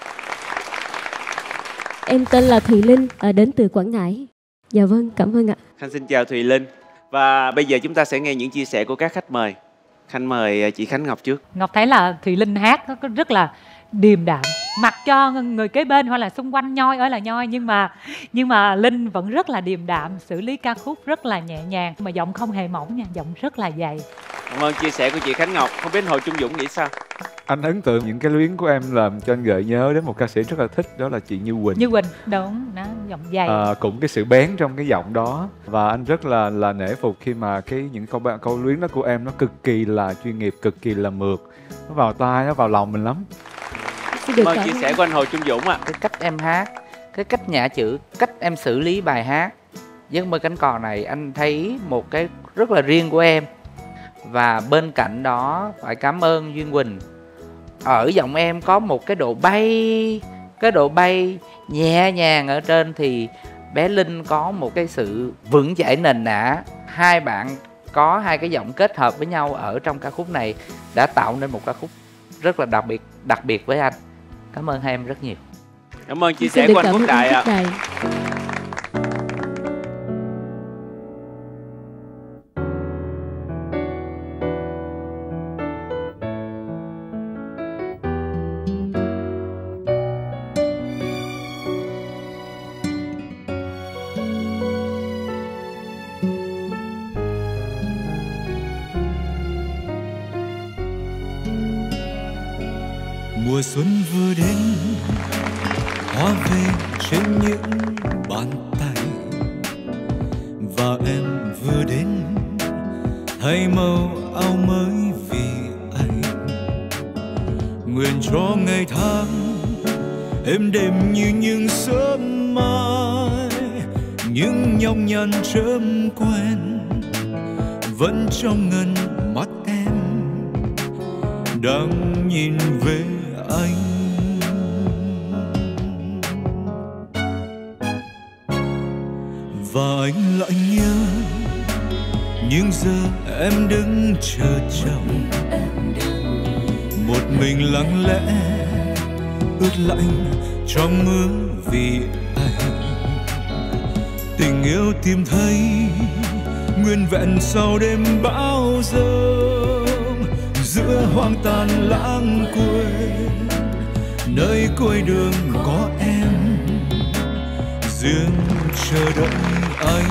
Em tên là Thùy Linh, đến từ Quảng Ngãi. Dạ vâng, cảm ơn ạ. Khanh xin chào Thùy Linh. Và bây giờ chúng ta sẽ nghe những chia sẻ của các khách mời. Khanh mời chị Khánh Ngọc trước. Ngọc thấy là Thùy Linh hát nó rất là điềm đạm, mặc cho người kế bên hoặc là xung quanh nhoi ơi là nhoi, nhưng mà Linh vẫn rất là điềm đạm, xử lý ca khúc rất là nhẹ nhàng, mà giọng không hề mỏng nha, giọng rất là dày. Cảm ơn chia sẻ của chị Khánh Ngọc. Không biết Hồ Trung Dũng nghĩ sao? Anh ấn tượng những cái luyến của em làm cho anh gợi nhớ đến một ca sĩ rất là thích, đó là chị Như Quỳnh. Như Quỳnh, đúng, nó giọng dày. Cũng cái sự bén trong cái giọng đó, và anh rất là nể phục khi mà những câu luyến đó của em nó cực kỳ là chuyên nghiệp, cực kỳ là mượt, nó vào tai, nó vào lòng mình lắm. Cảm ơn chia sẻ của anh Hồ Trung Dũng ạ. Cái cách em hát, cái cách nhả chữ, cách em xử lý bài hát, Giấc mơ cánh cò này anh thấy một cái rất là riêng của em. Và bên cạnh đó phải cảm ơn Duyên Quỳnh. Ở giọng em có một cái độ bay nhẹ nhàng ở trên, thì bé Linh có một cái sự vững chãi nền nã. Hai bạn có hai cái giọng kết hợp với nhau ở trong ca khúc này đã tạo nên một ca khúc rất là đặc biệt với anh. Cảm ơn hai em rất nhiều. Cảm ơn chia sẻ của anh Quốc Đại ạ. Mùa xuân vừa đến, hoa về trên những bàn tay, và em vừa đến thay màu áo mới vì anh. Nguyện cho ngày tháng êm đềm như những sớm mai, những nhọc nhằn chớm quen vẫn trong ngần mắt em đang nhìn về anh. Và anh lại nhớ nhưng giờ em đứng chờ chồng, một mình lặng lẽ ướt lạnh trong mưa vì anh. Tình yêu tìm thấy nguyên vẹn sau đêm bão giông, giữa hoang tàn lãng quên, nơi cuối đường có em duyên chờ đợi anh.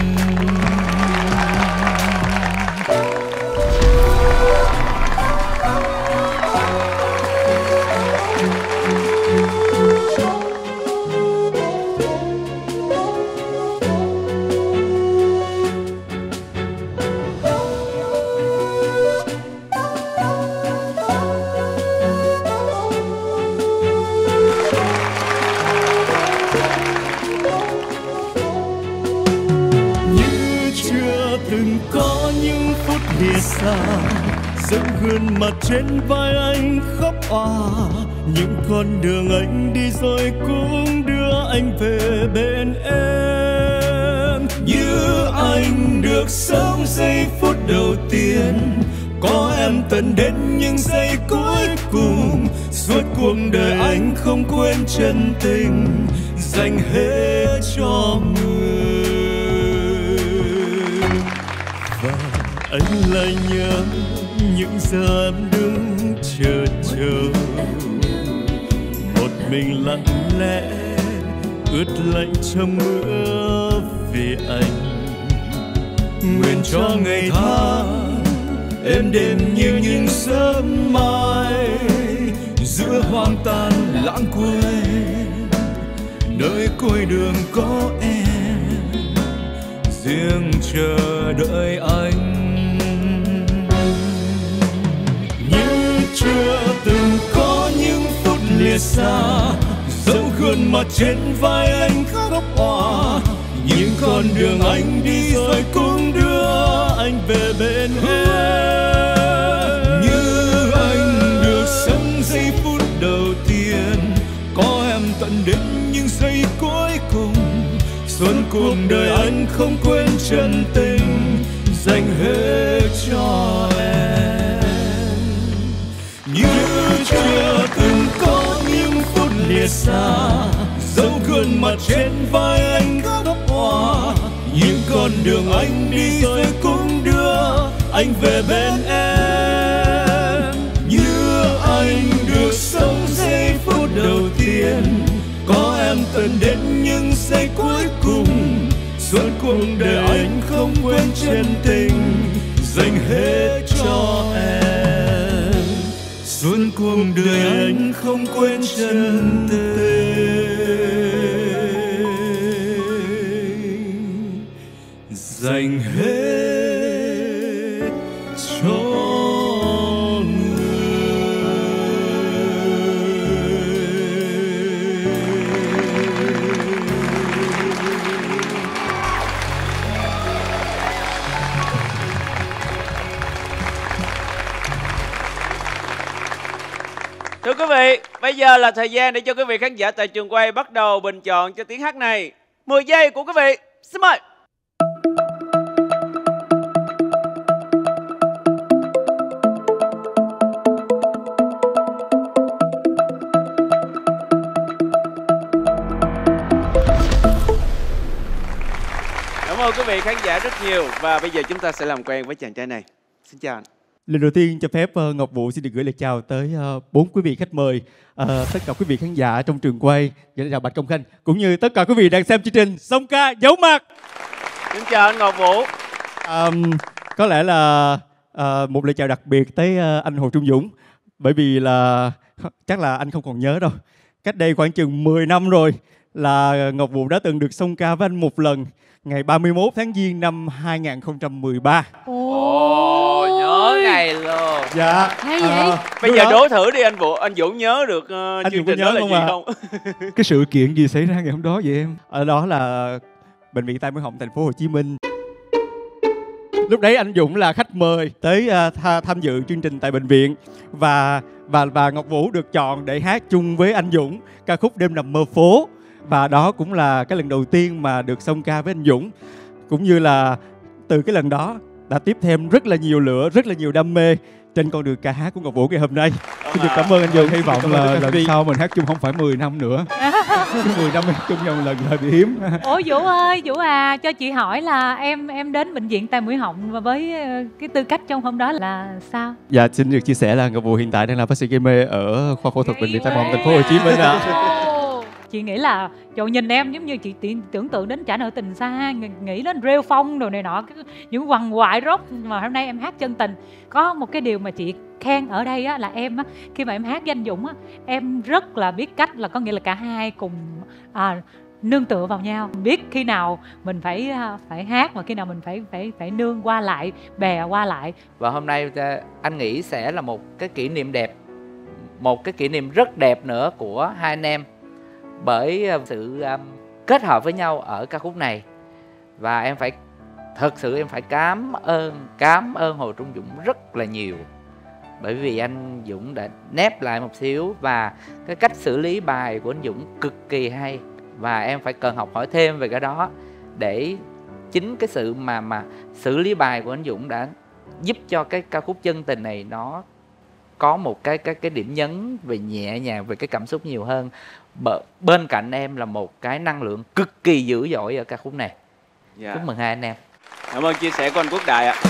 Dẫu gương mặt trên vai anh khóc òa, những con đường anh đi rồi cũng đưa anh về bên em. Như anh được sống giây phút đầu tiên, có em tận đến những giây cuối cùng. Suốt cuộc đời anh không quên chân tình dành hết cho người. Và anh lại nhớ những giờ em đứng chờ một mình lặng lẽ ướt lạnh trong mưa vì anh. Nguyện cho ngày tháng êm đềm như những giấc mai giữa hoang tàn lãng quên, nơi cuối đường có em riêng chờ đợi anh. Chưa từng có những phút lìa xa, dẫu gương mặt trên vai anh khóc òa, những con đường anh đi rồi cũng đưa anh về bên em. Như anh được sống giây phút đầu tiên, có em tận đến những giây cuối cùng. Suốt cuộc đời anh không quên chân tình dành hết cho em. Như chưa từng có những phút lìa xa, dẫu gương mặt trên vai anh khóc òa, những con đường anh đi rồi cũng đưa anh về bên em. Như anh được sống giây phút đầu tiên, có em tận đến những giây cuối cùng. Suốt cuộc đời anh không quên chân tình dành hết cho em. Suốt cuộc đời anh không quên chân tình dành hết cho Thưa quý vị, bây giờ là thời gian để cho quý vị khán giả tại trường quay bắt đầu bình chọn cho tiếng hát này. 10 giây của quý vị, xin mời. Cảm ơn quý vị khán giả rất nhiều. Và bây giờ chúng ta sẽ làm quen với chàng trai này. Xin chào anh. Lần đầu tiên cho phép Ngọc Vũ xin được gửi lời chào tới 4 quý vị khách mời, tất cả quý vị khán giả trong trường quay, gửi chào Bạch Công Khanh cũng như tất cả quý vị đang xem chương trình Song Ca Giấu Mặt. Xin chào anh Ngọc Vũ. Có lẽ là một lời chào đặc biệt tới anh Hồ Trung Dũng, bởi vì là chắc là anh không còn nhớ đâu. Cách đây khoảng chừng 10 năm rồi là Ngọc Vũ đã từng được song ca với anh một lần, ngày 31 tháng Giêng năm 2013. Ồ, nhớ ngày luôn. Dạ. Hay vậy? Bây giờ đố thử đi anh Vũ, anh Dũng nhớ được chương trình đó là gì không? Cái sự kiện gì xảy ra ngày hôm đó vậy em? Ở đó là bệnh viện Tai Mũi Họng thành phố Hồ Chí Minh. Lúc đấy anh Dũng là khách mời tới tham dự chương trình tại bệnh viện, và Ngọc Vũ được chọn để hát chung với anh Dũng ca khúc Đêm Nằm Mơ Phố. Và đó cũng là cái lần đầu tiên mà được song ca với anh Dũng. Cũng như là từ cái lần đó đã tiếp thêm rất là nhiều lửa, rất là nhiều đam mê trên con đường ca hát của Ngọc Vũ ngày hôm nay. Xin được cảm ơn anh Dũng. Hy vọng là lần sau mình hát chung không phải 10 năm nữa. 10 năm chung nhau một lần hơi bị hiếm. Ủa Vũ ơi, Vũ à, cho chị hỏi là em đến bệnh viện tai mũi họng và với cái tư cách trong hôm đó là sao? Dạ, xin được chia sẻ là Ngọc Vũ hiện tại đang là bác sĩ gây mê ở khoa phẫu thuật bệnh viện Tai mũi họng thành phố Hồ Chí Minh ạ. Chị nghĩ là trời, nhìn em giống như chị tưởng tượng đến Trả Nợ Tình Xa, nghĩ đến Rêu Phong đồ này nọ, những quằn quại rock, mà hôm nay em hát chân tình. Có một cái điều mà chị khen ở đây á, là em á, khi mà em hát với anh Dũng á, em rất là biết cách, là có nghĩa là cả hai cùng nương tựa vào nhau, biết khi nào mình phải hát và khi nào mình phải nương qua lại, bè qua lại. Và hôm nay anh nghĩ sẽ là một cái kỷ niệm đẹp, một cái kỷ niệm rất đẹp nữa của hai anh em, bởi sự kết hợp với nhau ở ca khúc này. Và em phải thật sự em phải cảm ơn Hồ Trung Dũng rất là nhiều, bởi vì anh Dũng đã nép lại một xíu, và cái cách xử lý bài của anh Dũng cực kỳ hay, và em phải cần học hỏi thêm về cái đó, để chính cái sự mà xử lý bài của anh Dũng đã giúp cho cái ca khúc chân tình này nó có một cái điểm nhấn về nhẹ nhàng, về cái cảm xúc nhiều hơn. Bên cạnh em là một cái năng lượng cực kỳ dữ dội ở ca khúc này. Chúc mừng hai anh em. Cảm ơn chia sẻ của anh Quốc Đại ạ.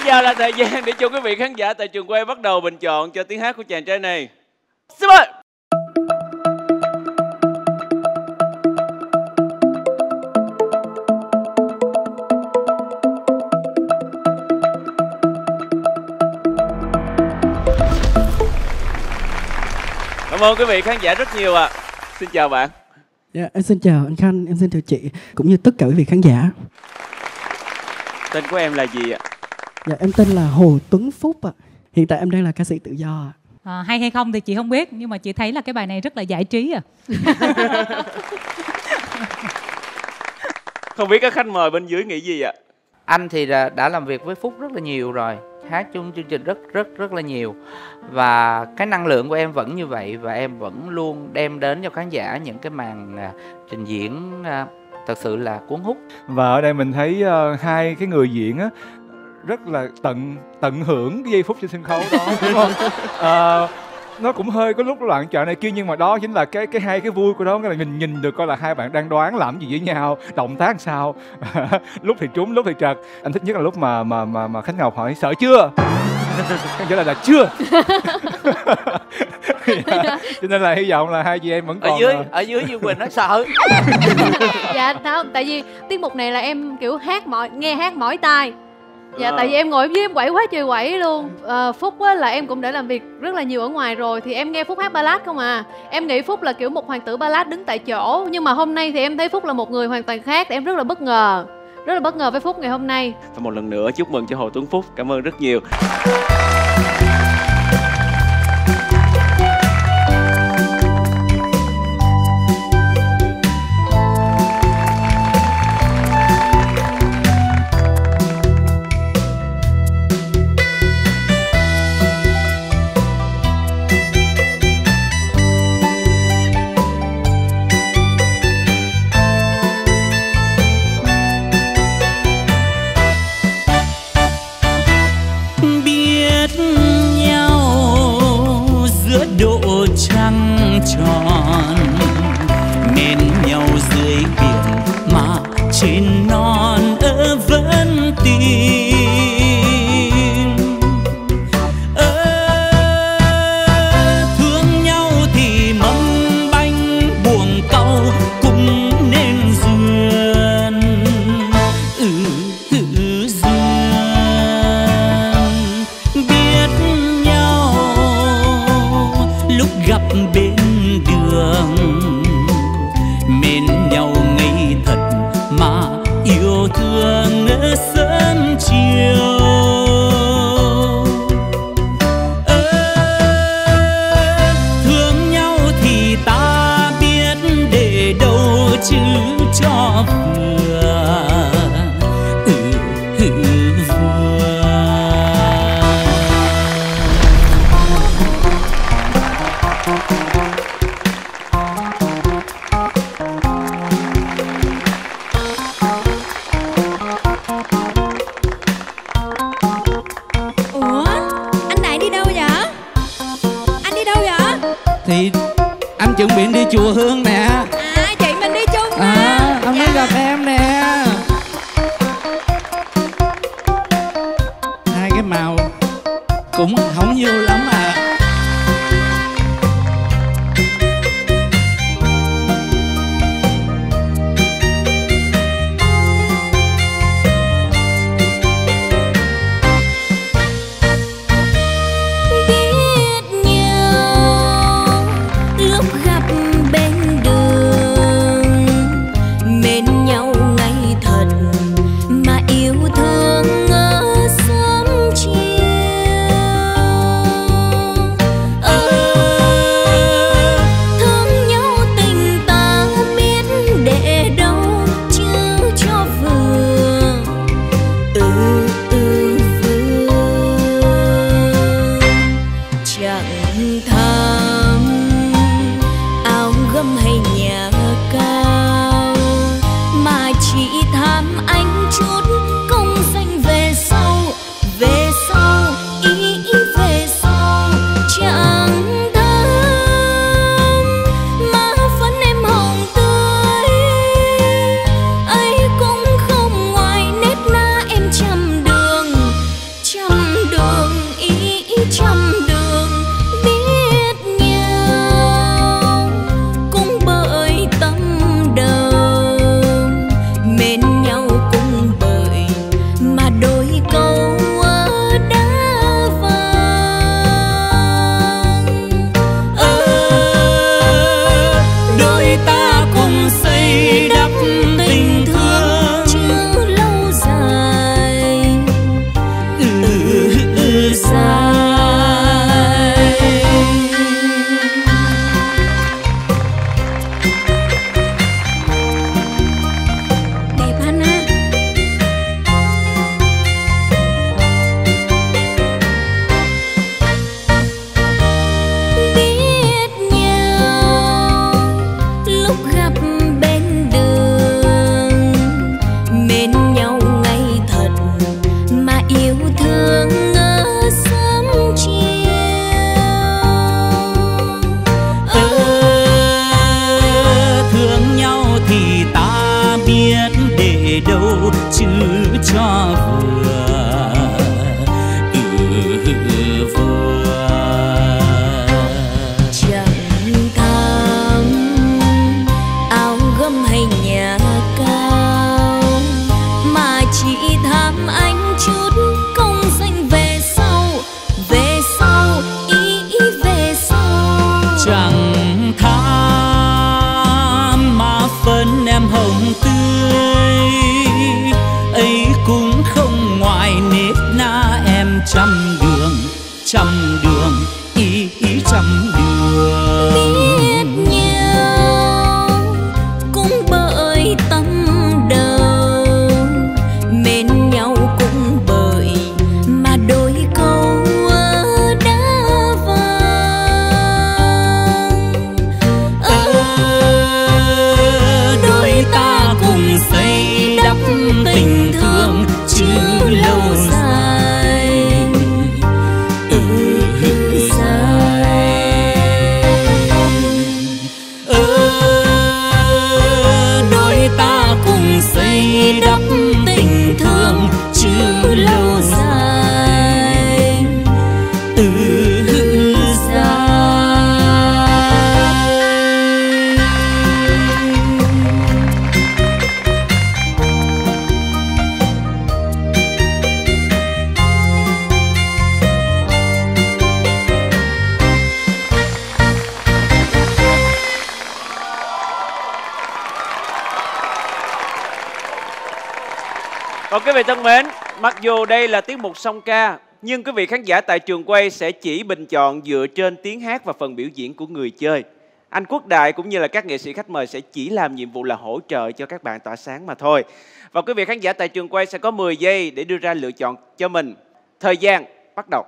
giờ là thời gian để cho quý vị khán giả tại trường quay bắt đầu bình chọn cho tiếng hát của chàng trai này. Xin mời. Cảm ơn quý vị khán giả rất nhiều ạ. Xin chào bạn. Dạ, em xin chào anh Khanh, em xin chào chị cũng như tất cả quý vị khán giả. Tên của em là gì ạ? Dạ, em tên là Hồ Tuấn Phúc ạ. Hiện tại em đang là ca sĩ tự do ạ. Hay hay không thì chị không biết, nhưng mà chị thấy là cái bài này rất là giải trí à. Không biết các khách mời bên dưới nghĩ gì ạ? Anh thì đã làm việc với Phúc rất là nhiều rồi, hát chung chương trình rất là nhiều. Và cái năng lượng của em vẫn như vậy, và em vẫn luôn đem đến cho khán giả những cái màn trình diễn thật sự là cuốn hút. Và ở đây mình thấy hai cái người diễn á rất là tận hưởng cái giây phút trên sân khấu đó, đúng không? Nó cũng hơi có lúc loạn trọn này kia, nhưng mà đó chính là cái hai cái vui của đó, là mình nhìn được coi là hai bạn đang đoán làm gì với nhau, động tác sao. Lúc thì trúng, lúc thì trật. Anh thích nhất là lúc mà Khánh Ngọc hỏi sợ chưa, Khánh trả lời là chưa. Cho nên là hy vọng là hai chị em vẫn còn ở dưới Dương Quỳnh nó sợ. Dạ không, tại vì tiết mục này là em kiểu nghe hát mỏi tai. Dạ, tại vì em ngồi với em quẩy quá trời quẩy luôn. Phúc á, là em cũng đã làm việc rất là nhiều ở ngoài rồi, thì em nghe Phúc hát ballad không à. Em nghĩ Phúc là kiểu một hoàng tử ballad đứng tại chỗ, nhưng mà hôm nay thì em thấy Phúc là một người hoàn toàn khác. Em rất là bất ngờ với Phúc ngày hôm nay. Và một lần nữa chúc mừng cho Hồ Tuấn Phúc. Cảm ơn rất nhiều. Tròn nên nhau dưới biển mà trên non vẫn tin. Thương nhau thì mâm bánh buồng cau cũng nên duyên. Duyên biết nhau lúc gặp bên đường, mến nhau ngây thật mà yêu thương sớm chiều. Thương nhau thì ta biết để đâu chứ cho vừa. Thì anh chuẩn bị đi chùa Hương nè. À, chị mình đi chung mà. Anh mới gặp em nè. Hai cái màu cũng không nhiều lắm à. Yêu thương sớm chiều. lòng tham mà phấn em hồng tươi ấy cũng không ngoài nếp na em trăm đường ý trăm đường. Biết nhau cũng bởi tâm đầu, mến nhau cũng bởi mà đôi câu đã vang. Đôi ta cùng xây đắp tình thương chứ lâu dài. Đôi ta cùng xây đắp tình thương chứ lâu dài. Và quý vị thân mến, mặc dù đây là tiết mục song ca, nhưng quý vị khán giả tại trường quay sẽ chỉ bình chọn dựa trên tiếng hát và phần biểu diễn của người chơi. Anh Quốc Đại cũng như là các nghệ sĩ khách mời sẽ chỉ làm nhiệm vụ là hỗ trợ cho các bạn tỏa sáng mà thôi. Và quý vị khán giả tại trường quay sẽ có 10 giây để đưa ra lựa chọn cho mình. Thời gian bắt đầu.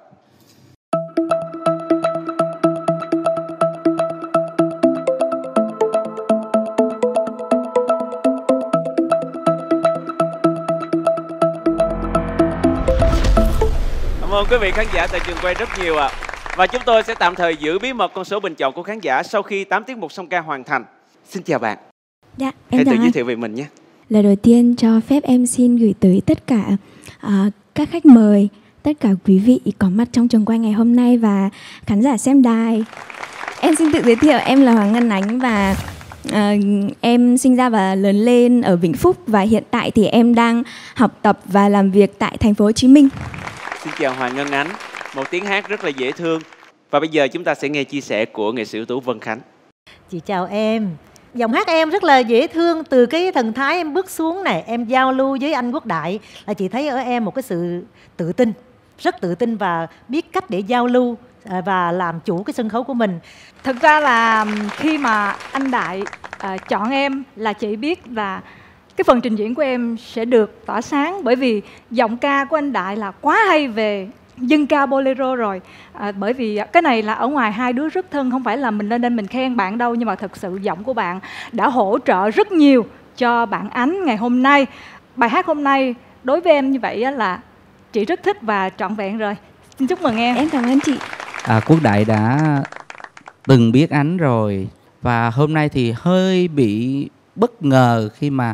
Cảm ơn quý vị khán giả tại trường quay rất nhiều ạ. Và chúng tôi sẽ tạm thời giữ bí mật con số bình chọn của khán giả sau khi 8 tiết mục song ca hoàn thành. Xin chào bạn. Dạ, Hãy em tự chào giới anh. thiệu về mình nhé. Lời đầu tiên cho phép em xin gửi tới tất cả các khách mời, tất cả quý vị có mặt trong trường quay ngày hôm nay và khán giả xem đài. Em xin tự giới thiệu, em là Hoàng Ngân Ánh và em sinh ra và lớn lên ở Vĩnh Phúc và hiện tại thì em đang học tập và làm việc tại thành phố Hồ Chí Minh. Xin chào Hoàng Ngân Ánh, một tiếng hát rất là dễ thương. Và bây giờ chúng ta sẽ nghe chia sẻ của nghệ sĩ ưu tú Vân Khánh. Chị chào em. Giọng hát em rất là dễ thương. Từ cái thần thái em bước xuống này, em giao lưu với anh Quốc Đại là chị thấy ở em một cái sự tự tin, rất tự tin và biết cách để giao lưu và làm chủ cái sân khấu của mình. Thực ra là khi mà anh Đại chọn em là chị biết là cái phần trình diễn của em sẽ được tỏa sáng, bởi vì giọng ca của anh Đại là quá hay về dân ca bolero rồi. Bởi vì cái này là ở ngoài hai đứa rất thân, không phải là mình lên đây mình khen bạn đâu, nhưng mà thật sự giọng của bạn đã hỗ trợ rất nhiều cho bạn Ánh ngày hôm nay. Bài hát hôm nay đối với em như vậy là chị rất thích và trọn vẹn rồi. Xin chúc mừng em. Em cảm ơn chị. Quốc Đại đã từng biết Ánh rồi và hôm nay thì hơi bị bất ngờ khi mà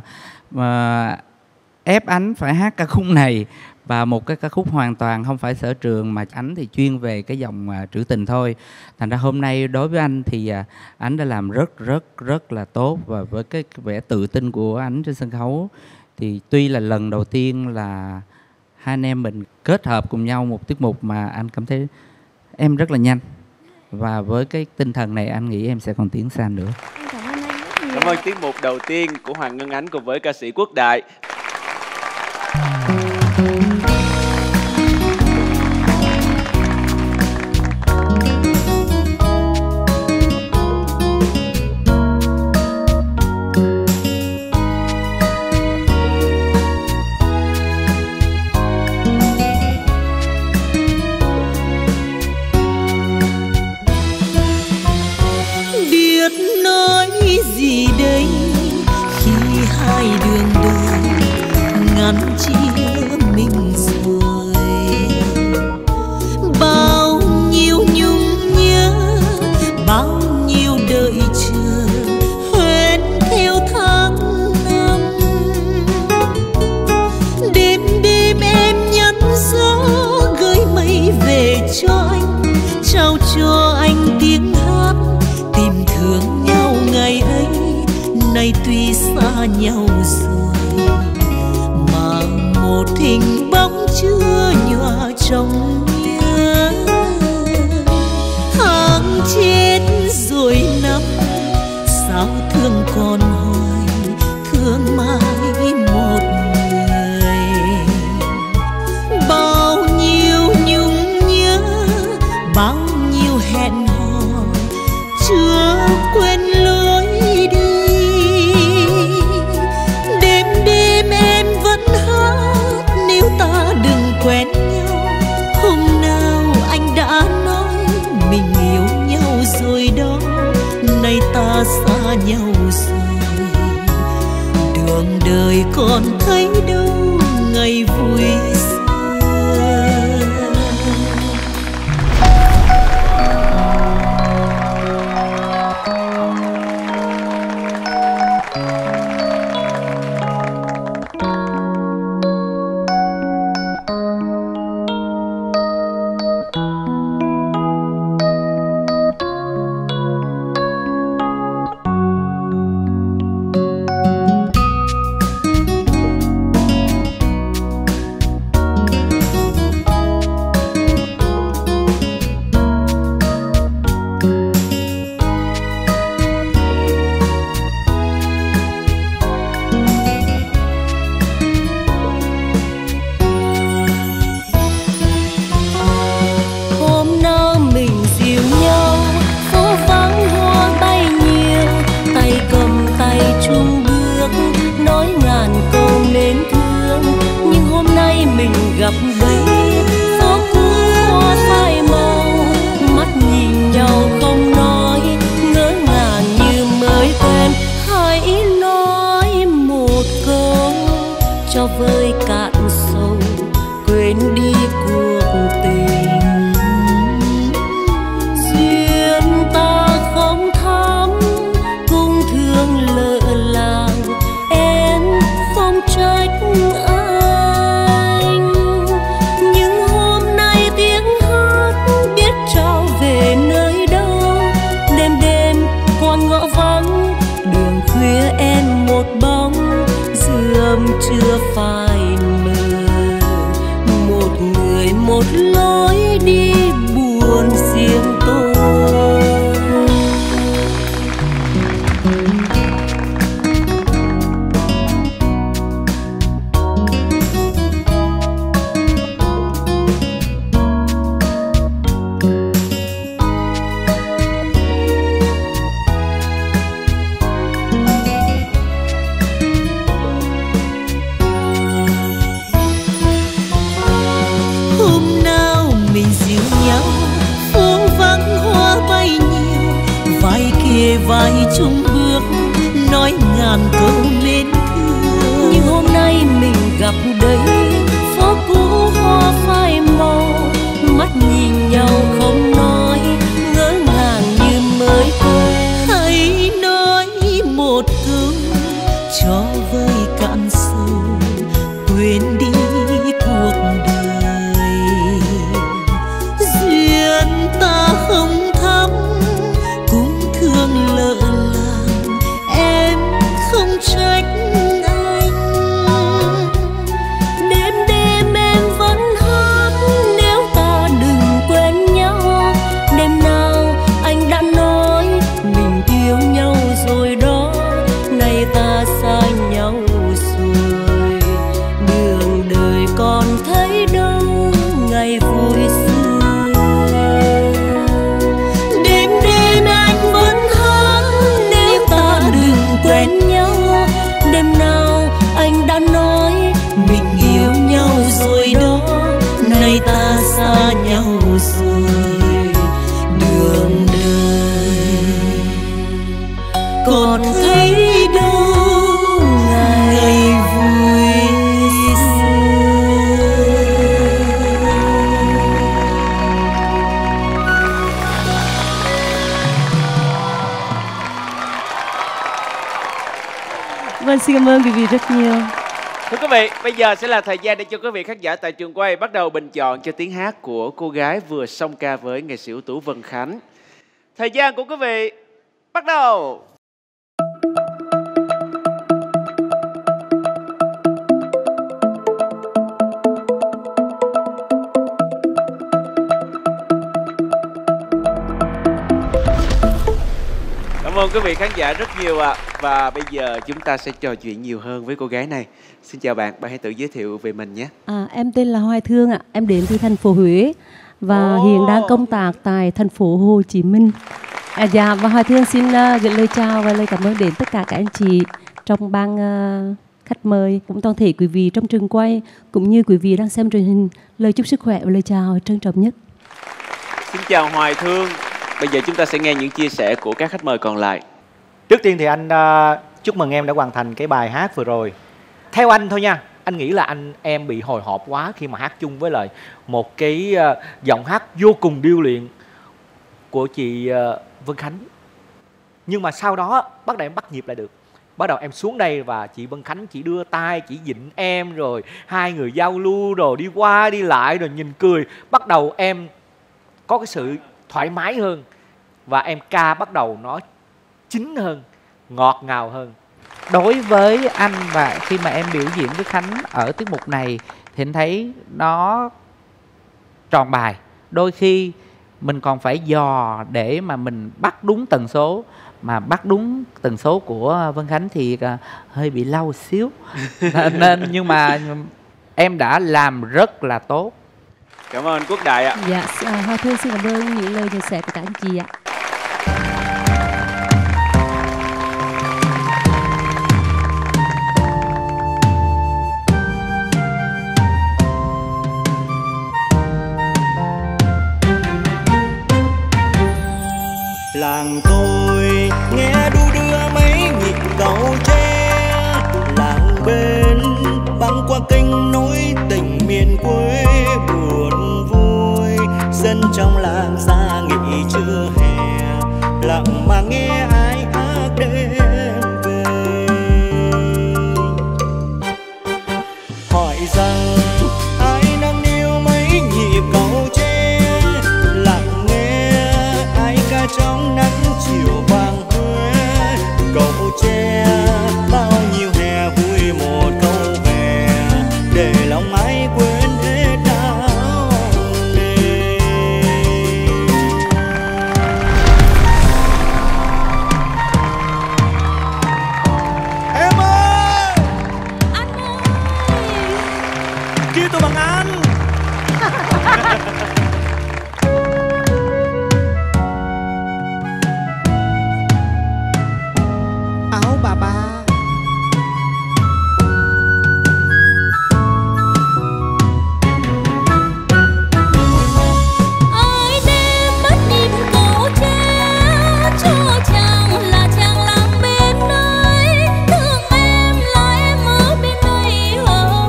ép Ánh phải hát ca khúc này, và một cái ca khúc hoàn toàn không phải sở trường mà Ánh thì chuyên về cái dòng trữ tình thôi. Thành ra hôm nay đối với anh thì Ánh đã làm rất là tốt, và với cái vẻ tự tin của Ánh trên sân khấu thì tuy là lần đầu tiên là hai anh em mình kết hợp cùng nhau một tiết mục mà anh cảm thấy em rất là nhanh, và với cái tinh thần này anh nghĩ em sẽ còn tiến xa nữa. Cảm ơn tiết mục đầu tiên của Hoàng Ngân Ánh cùng với ca sĩ Quốc Đại. Biết nói gì đây khi hai đường đời ngăn chia mình rồi. Bao nhiêu nhung nhớ, bao nhiêu đợi chờ hẹn theo tháng năm. Đêm đêm em nhắn gió gửi mây về cho anh, trao cho anh tiếng hát tìm thương nhau ngày ấy. Nay tuy xa nhau rồi mà một hình bóng chưa nhòa trong nhớ. Tháng chết rồi năm sao thương còn hoài, thương mãi một người. Bao nhiêu nhung nhớ, bao nhiêu hẹn hò, chưa quên lối đi. Đêm đêm em vẫn hát nếu ta đừng quen nhau. Hôm nào anh đã nói mình yêu nhau rồi đó, nay ta xa nhau rồi. Đường đời còn thấy đâu ngày vui xưa. Gặp đây phố cũ hoa phai màu, mắt nhìn nhau không nói, ngỡ ngàng như mới quen. Hãy nói một câu cho vơi cạn sầu, quên đi cuộc tình. Duyên ta không thắm, cung thương lỡ làng, em không trách chưa phai mờ. Một người một lối đi buồn riêng tôi. Vai chung bước nói ngàn câu mến thương, nhưng hôm nay mình gặp đây phố cũ hoa phai màu, mắt nhìn nhau không nói, ngỡ ngàng như mới quen. Hãy nói một câu cho vơi cạn sầu, quên đi cuộc đời. Duyên ta không thắm, thương lỡ làng, em không trách anh. Đêm đêm em vẫn hát nếu ta đừng quên nhau. Đêm nào anh đã nói mình yêu nhau rồi đó, nay ta xa nhau rồi. Đường đời còn thấy đâu ngày vui xưa. Quen nhau, đêm nào anh đã nói mình yêu nhau rồi đó, nay ta xa nhau rồi. Đường đời còn thấy đâu ngày vui Vâng, xin cảm ơn quý vị rất nhiều. Thưa quý vị, bây giờ sẽ là thời gian để cho quý vị khán giả tại trường quay bắt đầu bình chọn cho tiếng hát của cô gái vừa song ca với nghệ sĩ ưu tú Vân Khánh. Thời gian của quý vị bắt đầu. ơn quý vị khán giả rất nhiều ạ. Và bây giờ chúng ta sẽ trò chuyện nhiều hơn với cô gái này. Xin chào bạn, bạn hãy tự giới thiệu về mình nhé. Em tên là Hoài Thương ạ. Em đến từ thành phố Huế và hiện đang công tác tại thành phố Hồ Chí Minh. Dạ, và Hoài Thương xin gửi lời chào và lời cảm ơn đến tất cả các anh chị trong ban khách mời, cũng toàn thể quý vị trong trường quay cũng như quý vị đang xem truyền hình. Lời chúc sức khỏe và lời chào trân trọng nhất. Xin chào Hoài Thương. Bây giờ chúng ta sẽ nghe những chia sẻ của các khách mời còn lại. Trước tiên thì anh chúc mừng em đã hoàn thành cái bài hát vừa rồi. Theo anh thôi nha, anh nghĩ là em bị hồi hộp quá khi mà hát chung với lại một cái giọng hát vô cùng điêu luyện của chị Vân Khánh. Nhưng mà sau đó bắt đầu em bắt nhịp lại được. Bắt đầu em xuống đây và chị Vân Khánh chỉ đưa tay, chỉ dịnh em, rồi hai người giao lưu, rồi đi qua đi lại, rồi nhìn cười. Bắt đầu em có cái sự thoải mái hơn và em ca bắt đầu nó chín hơn, ngọt ngào hơn. Đối với anh và khi mà em biểu diễn với Khánh ở tiết mục này thì anh thấy nó tròn bài. Đôi khi mình còn phải dò để mà mình bắt đúng tần số. Mà bắt đúng tần số của Vân Khánh thì hơi bị lâu xíu. Nên nhưng mà em đã làm rất là tốt. Cảm ơn Quốc Đại ạ. Dạ, Hoa Thương xin cảm ơn những lời chia sẻ của các anh chị ạ. Làng tôi nghe đu đưa mấy nhịp cầu tre, làng bên băng qua kênh nối tình miền quê buồn vui. Dân trong làng ra nghỉ trưa hè, lặng mà nghe ai hát đêm về. Hỏi rằng ai nâng niu mấy nhịp cầu tre, lặng nghe ai ca trong nắng chiều vàng Huế. Cầu tre bao nhiêu hè vui một câu về, để lòng ai quên hết đau nề. Em ơi, anh ơi, kêu tôi bằng anh. Áo bà ba. Ai đem mất nhịp cầu tre cho chàng là chàng làm bên nơi, thương em là em ở bên đây.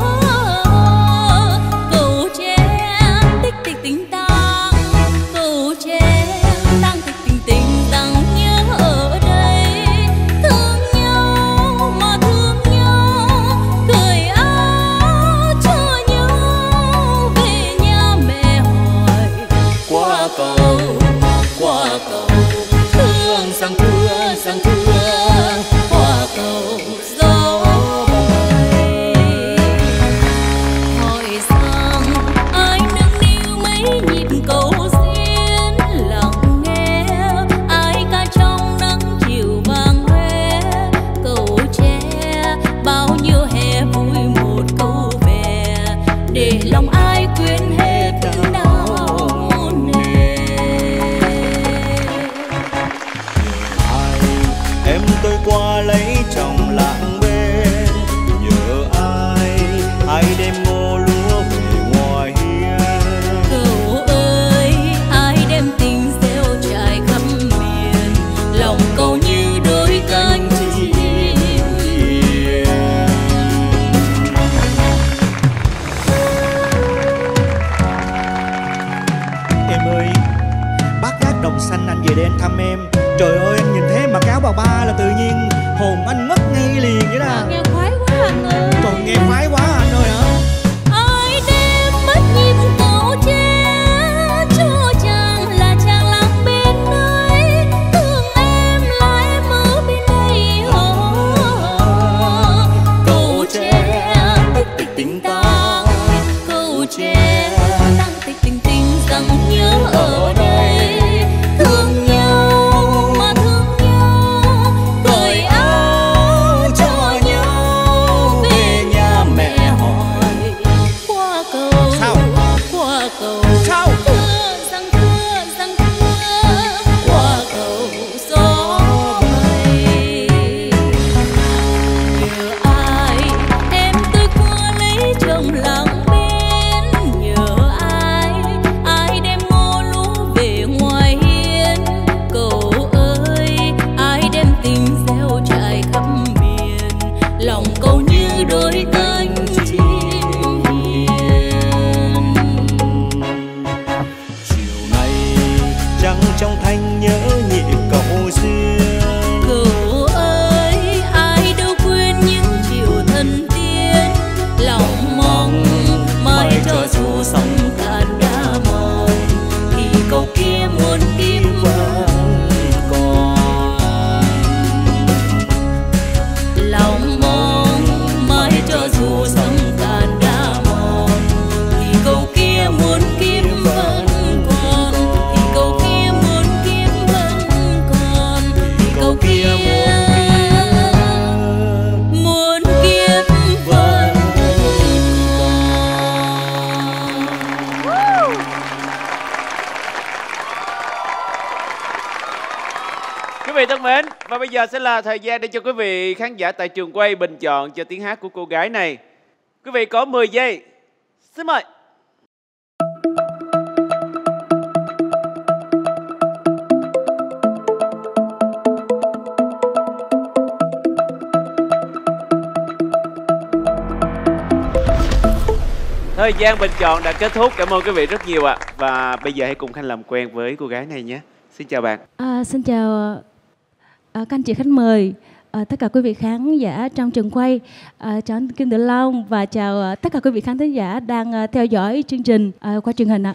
Cầu tre tích tích tình tang, cầu tre tang tích tình tình tang nhớ ở đây. Thương nhau mà thương nhau, cởi áo cho nhau về nhà mẹ hỏi. Qua cầu thương sang thương qua cầu dấu bời. Hỏi rằng ai nâng niu mấy nhịp cầu duyên, lặng nghe ai ca trong nắng chiều vàng Huế. Cầu tre bao nhiêu hè vui một câu về, để lòng ai quên hết đau nề. Em tôi qua lấy chồng lạng bên, nhớ ai đem ngô lúa về ngoài hiên. Cậu ơi, ai đem tình gieo trải khắp miền, lòng cậu như đôi cánh chim hiền. Em ơi, bác gác đồng xanh anh về đây anh thăm em. Trời ơi, anh nhìn thấy mặc áo bà ba là tự nhiên hồn anh mất ngay liền Và bây giờ sẽ là thời gian để cho quý vị khán giả tại trường quay bình chọn cho tiếng hát của cô gái này. Quý vị có 10 giây. Xin mời. Thời gian bình chọn đã kết thúc. Cảm ơn quý vị rất nhiều ạ. Và bây giờ hãy cùng Khanh làm quen với cô gái này nhé. Xin chào bạn. Xin chào các anh chị khách mời, tất cả quý vị khán giả trong trường quay, chào anh Kim Tử Long và chào tất cả quý vị khán thính giả đang theo dõi chương trình qua truyền hình ạ.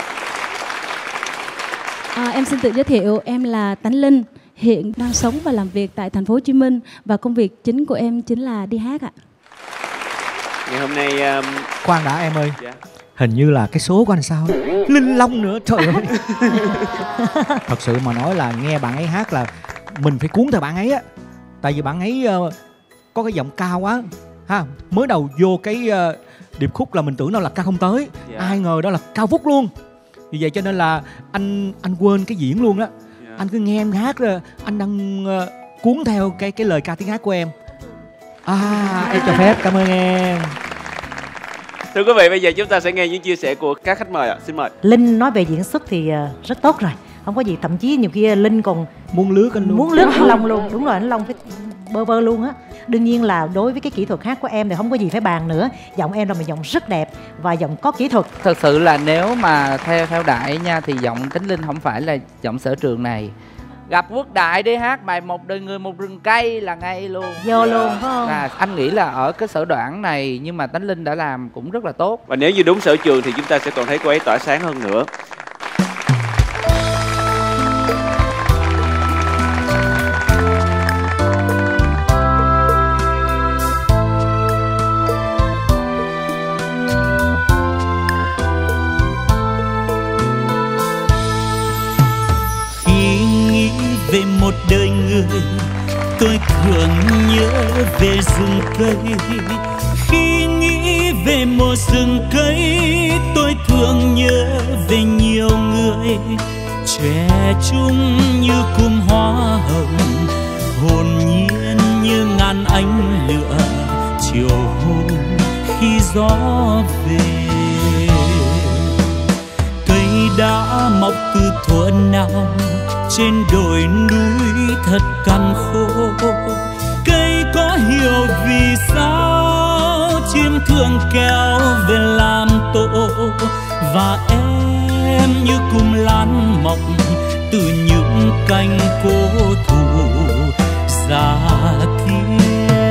Em xin tự giới thiệu, em là Tánh Linh, hiện đang sống và làm việc tại thành phố Hồ Chí Minh và công việc chính của em chính là đi hát ạ. Ngày hôm nay khoan đã em ơi. Dạ. Hình như là cái số của anh sao Linh Long nữa, trời ơi. Thật sự mà nói là nghe bạn ấy hát là mình phải cuốn theo bạn ấy á. Tại vì bạn ấy có cái giọng cao quá ha. Mới đầu vô cái điệp khúc là mình tưởng đâu là ca không tới, ai ngờ đó là cao vút luôn. Vì vậy cho nên là anh quên cái diễn luôn đó. Anh cứ nghe em hát rồi anh đang cuốn theo cái lời ca tiếng hát của em. Em cho phép, cảm ơn em. Thưa quý vị, bây giờ chúng ta sẽ nghe những chia sẻ của các khách mời ạ. Xin mời. Linh nói về diễn xuất thì rất tốt rồi, không có gì, thậm chí nhiều khi Linh còn muốn lướt anh luôn, muốn lướt anh Long luôn. Đúng rồi, anh Long phải bơ vơ luôn á. Đương nhiên là đối với cái kỹ thuật hát của em thì không có gì phải bàn nữa. Giọng em là một giọng rất đẹp và giọng có kỹ thuật. Thật sự là nếu mà theo Đại nha thì giọng Tính Linh không phải là giọng sở trường này. Gặp Quốc Đại đi hát bài Một Đời Người Một Rừng Cây là ngay luôn. Vô luôn phải không? Anh nghĩ là ở cái sở đoạn này nhưng mà Tánh Linh đã làm cũng rất là tốt. Và nếu như đúng sở trường thì chúng ta sẽ còn thấy cô ấy tỏa sáng hơn nữa. Về một đời người, tôi thường nhớ về rừng cây. Khi nghĩ về một rừng cây, tôi thường nhớ về nhiều người. Trẻ trung như cụm hoa hồng, hồn nhiên như ngàn ánh lửa. Chiều hôm khi gió về, cây đã mọc từ thuở nào trên đồi núi thật cằn khô. Cây có hiểu vì sao chim thường kéo về làm tổ. Và em như cụm lan mộng từ những cành cố thủ già kia.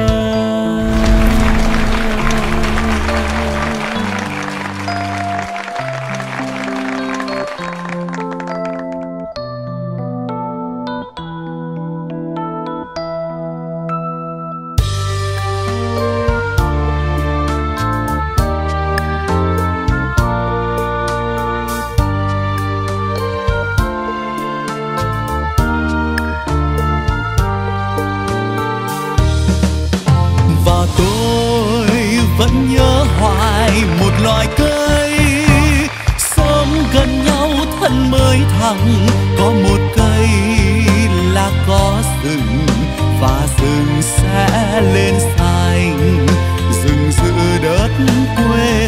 Vẫn nhớ hoài một loài cây sống gần nhau thân mới thẳng. Có một cây là có rừng và rừng sẽ lên xanh, rừng giữ đất quê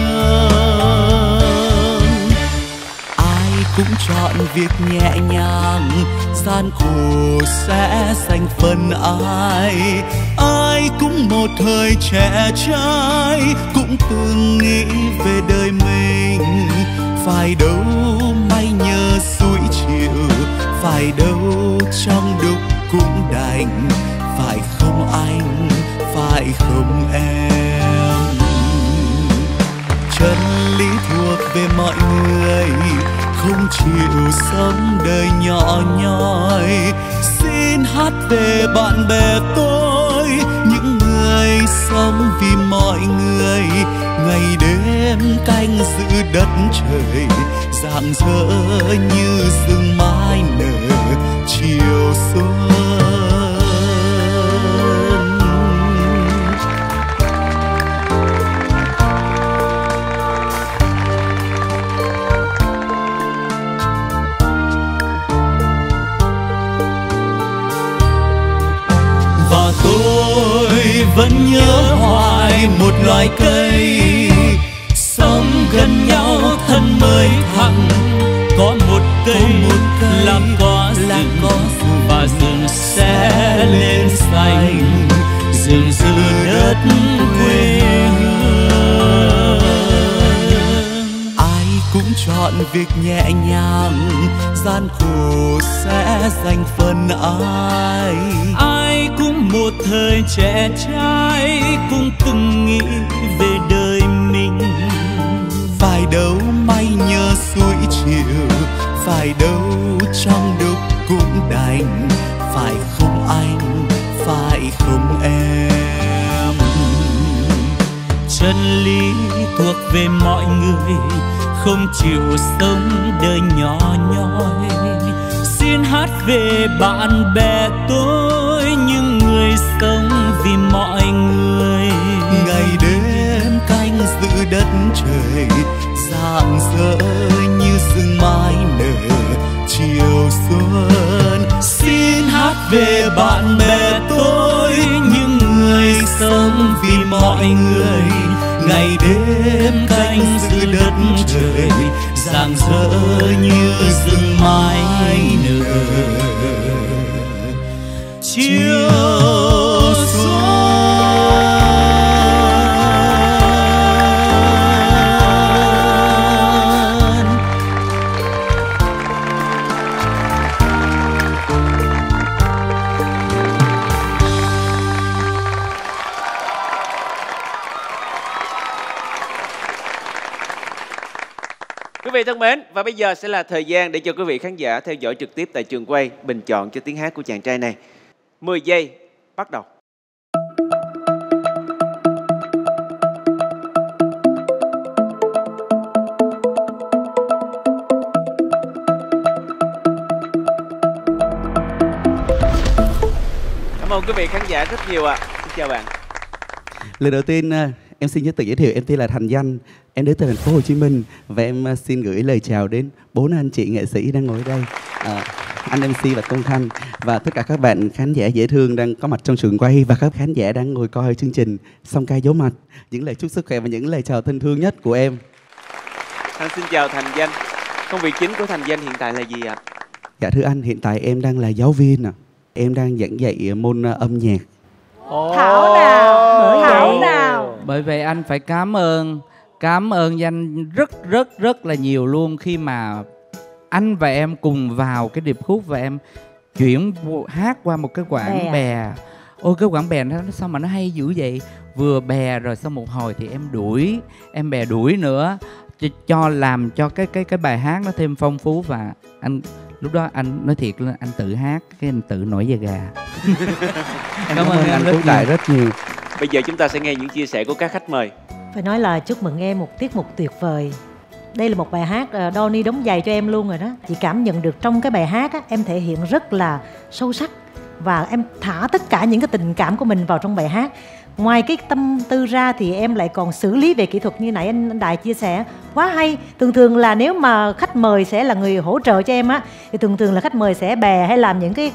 hương. Ai cũng chọn việc nhẹ nhàng, gian khổ sẽ dành phần ai. Ai cũng một thời trẻ trai, cũng từng nghĩ về đời mình. Phải đâu may nhờ suối chiều, phải đâu trong đúc cũng đành. Phải không anh, phải không em. Chân lý thuộc về mọi người, không chịu sống đời nhỏ nhoi. Xin hát về bạn bè tôi, những người sống vì mọi người. Ngày đêm canh giữ đất trời, rạng rỡ như rừng mai nở chiều xuân. vẫn nhớ hoài một loài cây. Sống gần nhau thân mới thẳng, có một cây làm có rừng và rừng sẽ lên xanh, rừng giữ đất quê hương. Ai cũng chọn việc nhẹ nhàng, gian khổ sẽ dành phần ai. Ai cũng một thời trẻ trai, cũng từng nghĩ về đời mình. Phải đâu may nhờ suối chiều, phải đâu trong đúc cũng đành. Phải không anh, phải không em. Chân lý thuộc về mọi người, không chịu sống đời nhỏ nhoi. Xin hát về bạn bè tôi, những người sống vì mọi người. Ngày đêm canh giữ đất trời, rạng rỡ như sương mai nở chiều xuân. Xin hát về bạn bè tôi, những người sống vì mọi người. Ngày đêm canh giữ đất trời, rạng rỡ như sương mai nở chiều xuân. Quý vị thân mến, và bây giờ sẽ là thời gian để cho quý vị khán giả theo dõi trực tiếp tại trường quay bình chọn cho tiếng hát của chàng trai này. 10 giây, bắt đầu. Cảm ơn quý vị khán giả rất nhiều ạ. Xin chào bạn. Lời đầu tiên em xin tự giới thiệu, em tên là Thành Danh, em đến từ thành phố Hồ Chí Minh và em xin gửi lời chào đến 4 anh chị nghệ sĩ đang ngồi ở đây, anh MC và Công Khanh và tất cả các bạn khán giả dễ thương đang có mặt trong trường quay và các khán giả đang ngồi coi chương trình Song Ca Giấu Mặt. Những lời chúc sức khỏe và những lời chào thân thương nhất của em. Anh xin chào Thành Danh. Công việc chính của Thành Danh hiện tại là gì ạ? Dạ thưa anh, hiện tại em đang là giáo viên ạ. Em đang giảng dạy môn âm nhạc. Thảo nào, Thảo nào. Bởi vậy anh phải cảm ơn Danh rất là nhiều luôn, khi mà anh và em cùng vào cái điệp khúc và em chuyển hát qua một cái quãng bè. Ôi cái quãng bè nó sao mà nó hay dữ vậy. Vừa bè rồi sau một hồi thì em bè đuổi nữa, cho làm cho cái bài hát nó thêm phong phú. Và anh lúc đó anh nói thiệt là anh tự hát cái anh tự nổi da gà. Em cảm ơn anh Quốc Đại rất nhiều. Bây giờ chúng ta sẽ nghe những chia sẻ của các khách mời. Phải nói là chúc mừng em một tiết mục tuyệt vời. Đây là một bài hát Donny đóng giày cho em luôn rồi đó. Chị cảm nhận được trong cái bài hát á, em thể hiện rất là sâu sắc và em thả tất cả những cái tình cảm của mình vào trong bài hát. Ngoài cái tâm tư ra thì em lại còn xử lý về kỹ thuật như nãy anh Đại chia sẻ quá hay. Thường là nếu mà khách mời sẽ là người hỗ trợ cho em á, thì thường là khách mời sẽ bè hay làm những cái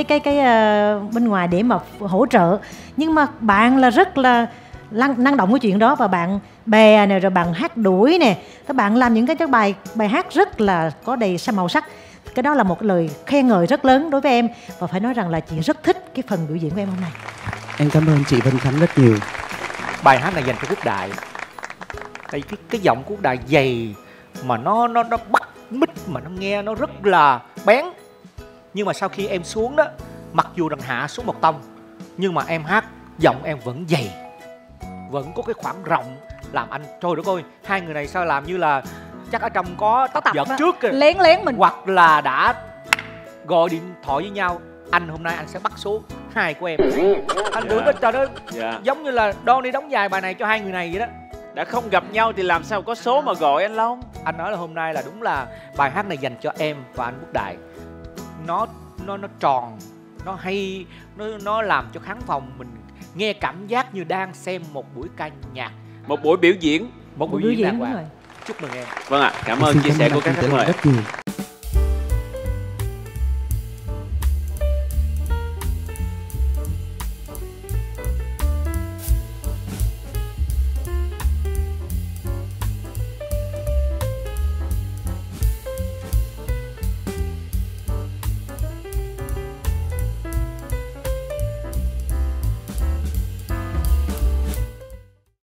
bên ngoài để mà hỗ trợ. Nhưng mà bạn là rất là năng động cái chuyện đó, và bạn bè này, rồi bạn hát đuổi nè, các bạn làm những cái bài hát rất là có đầy màu sắc. Cái đó là một lời khen ngợi rất lớn đối với em, và phải nói rằng là chị rất thích cái phần biểu diễn của em hôm nay. Em cảm ơn chị Vân Khánh rất nhiều. Bài hát này dành cho Quốc Đại. Tại cái giọng Quốc Đại dày mà nó bắt mít, mà nó nghe nó rất là bén. Nhưng mà sau khi em xuống đó, mặc dù rằng hạ xuống một tông, nhưng mà em hát giọng em vẫn dày, vẫn có cái khoảng rộng, làm anh trời đất ơi, hai người này sao làm như là chắc ở trong có tập giật trước kìa. Lén mình, hoặc là đã gọi điện thoại với nhau. Anh hôm nay anh sẽ bắt số 2 của em. Anh tưởng cái trò đó giống như là Donny đóng dài bài này cho hai người này vậy đó. Đã không gặp nhau thì làm sao có số mà gọi anh Long. Anh nói là hôm nay là đúng là bài hát này dành cho em và anh Quốc Đại. Nó tròn, nó hay, nó làm cho khán phòng mình nghe cảm giác như đang xem một buổi ca nhạc, một buổi biểu diễn, một buổi biểu diễn đàng hoàng. Chúc mừng em. Vâng ạ, cảm ơn chia sẻ của các khách mời.